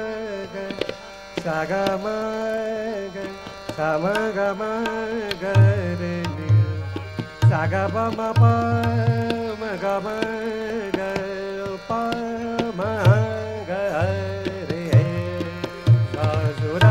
sagama sama gama garini saga pama pama gama pama garini sa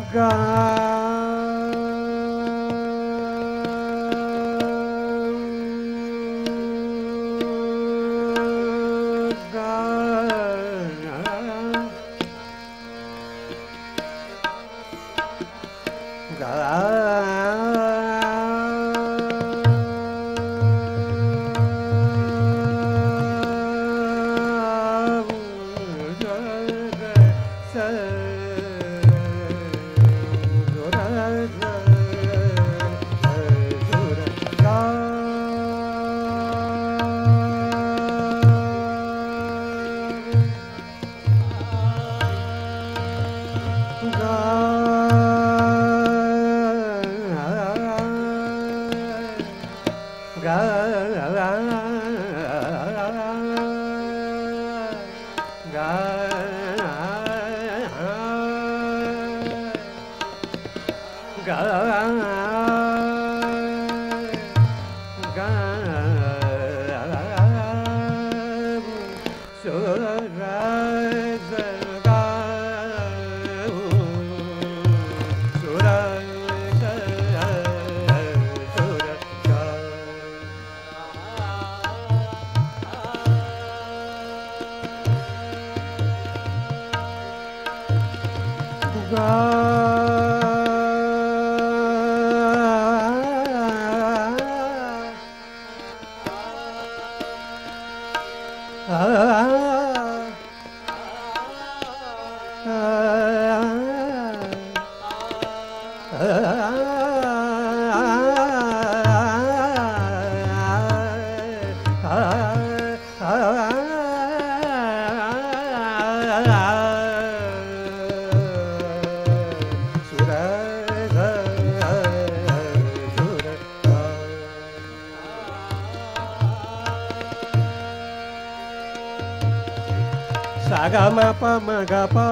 Saga ma pa ma ga pa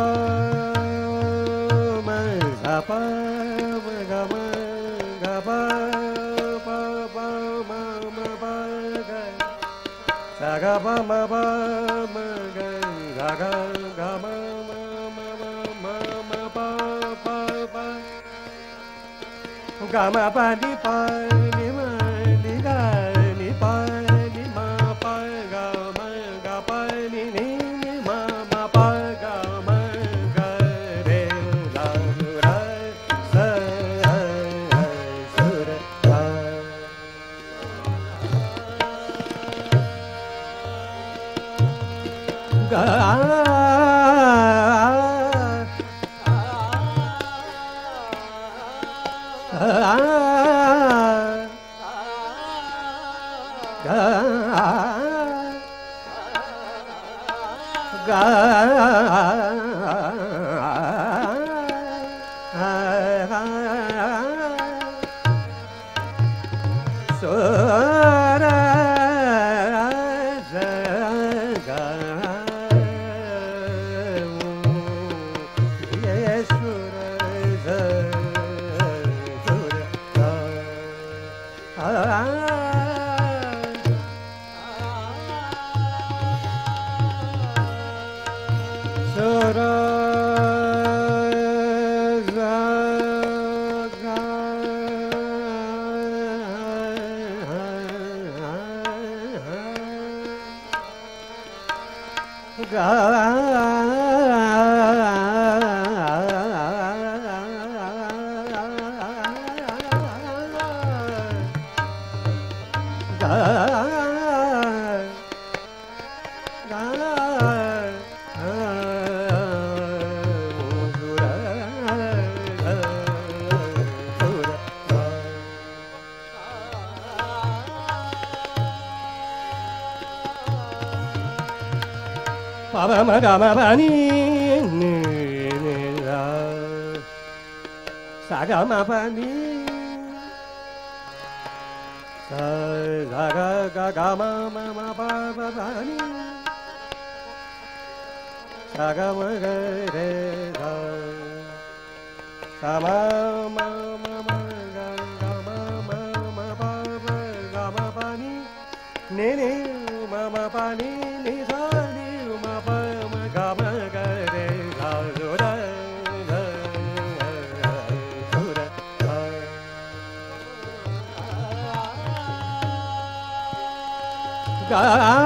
ma sa pa ma ga pa pa pa ma pa ga saga pa ma ga ga ma pa pa ga ma pa ni ma ni ga ni pa ni ma pa ga pa ni pa ma ga ma pa ni ni la sa ga ma pa ni sa ga ma pa pa ni sa ga ma ga re sa sa ma ga pa ga ma pa ni ma pa ni sa ga ma ga re ga ga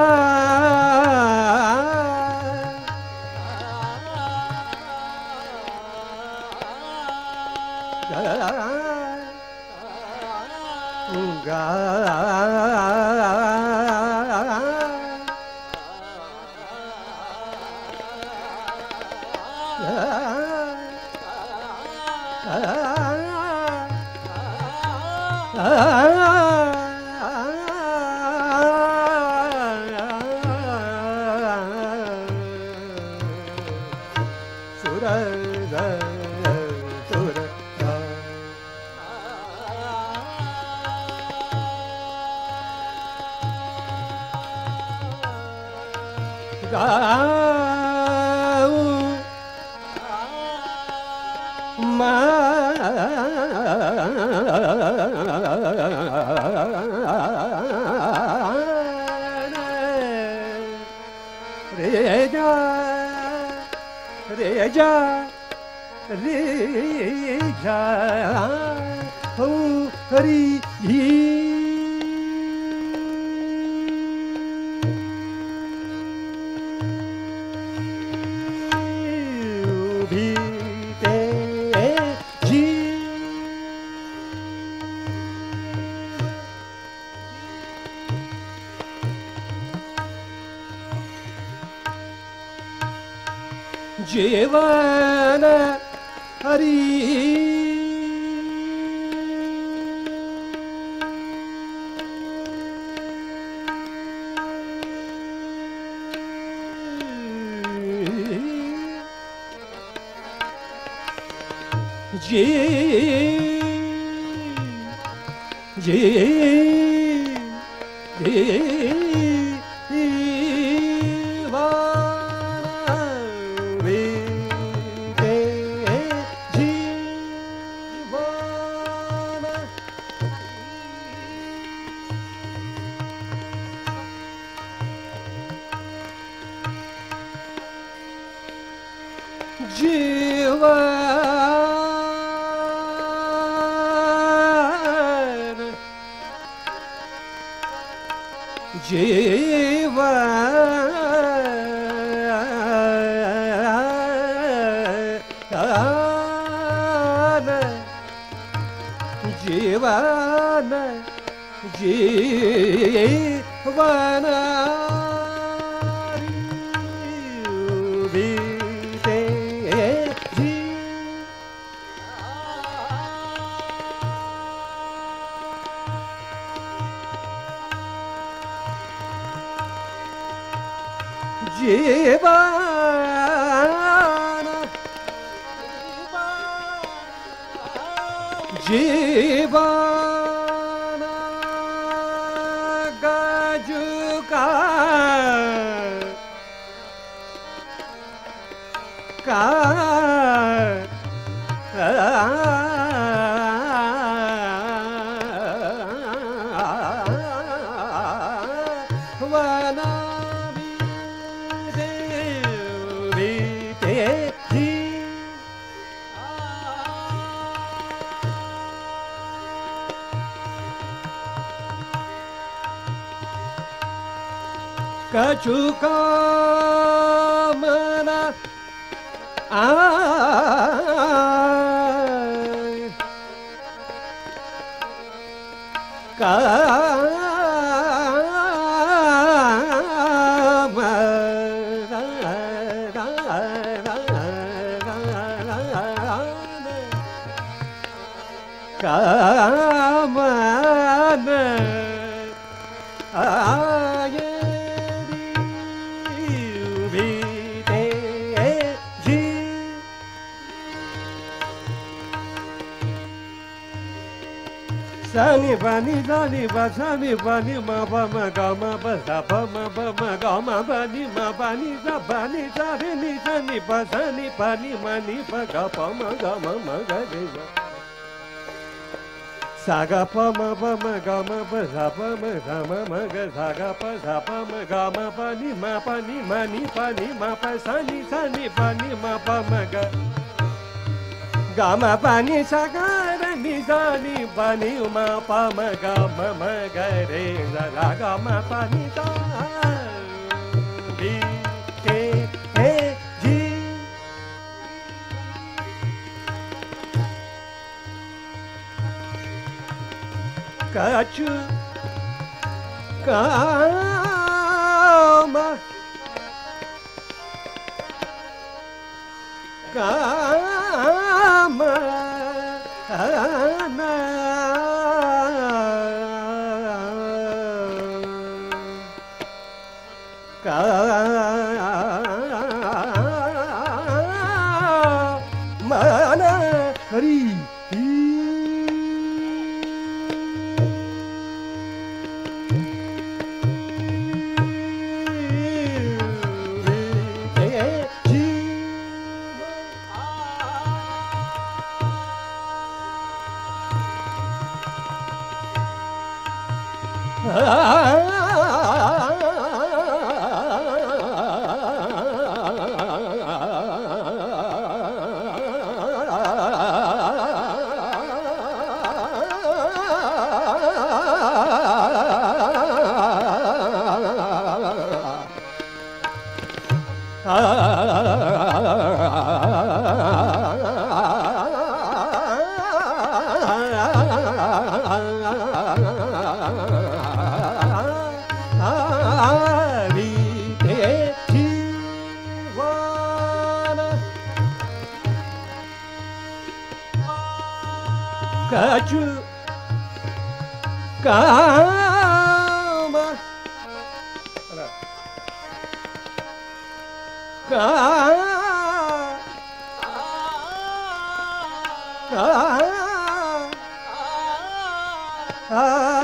जीवन हरि कछुका मना Sani bani dani ba sani bani ma ba ma ga ma ba sa ba ma ga ma bani ma bani sa re ni sani ba sani bani ma ni ba ga pa ma ga re sa sa ga pa ma ga ma ba sa pa ma ga sa ga pa ma ga ma bani ma ni pa pa sani bani ma pa ma ga Gama pani sagara ni sani pani ma pa ma ga re za ga ma pani sa Kachu Kama Kama Ana Mana Hari Kaju Kama Kama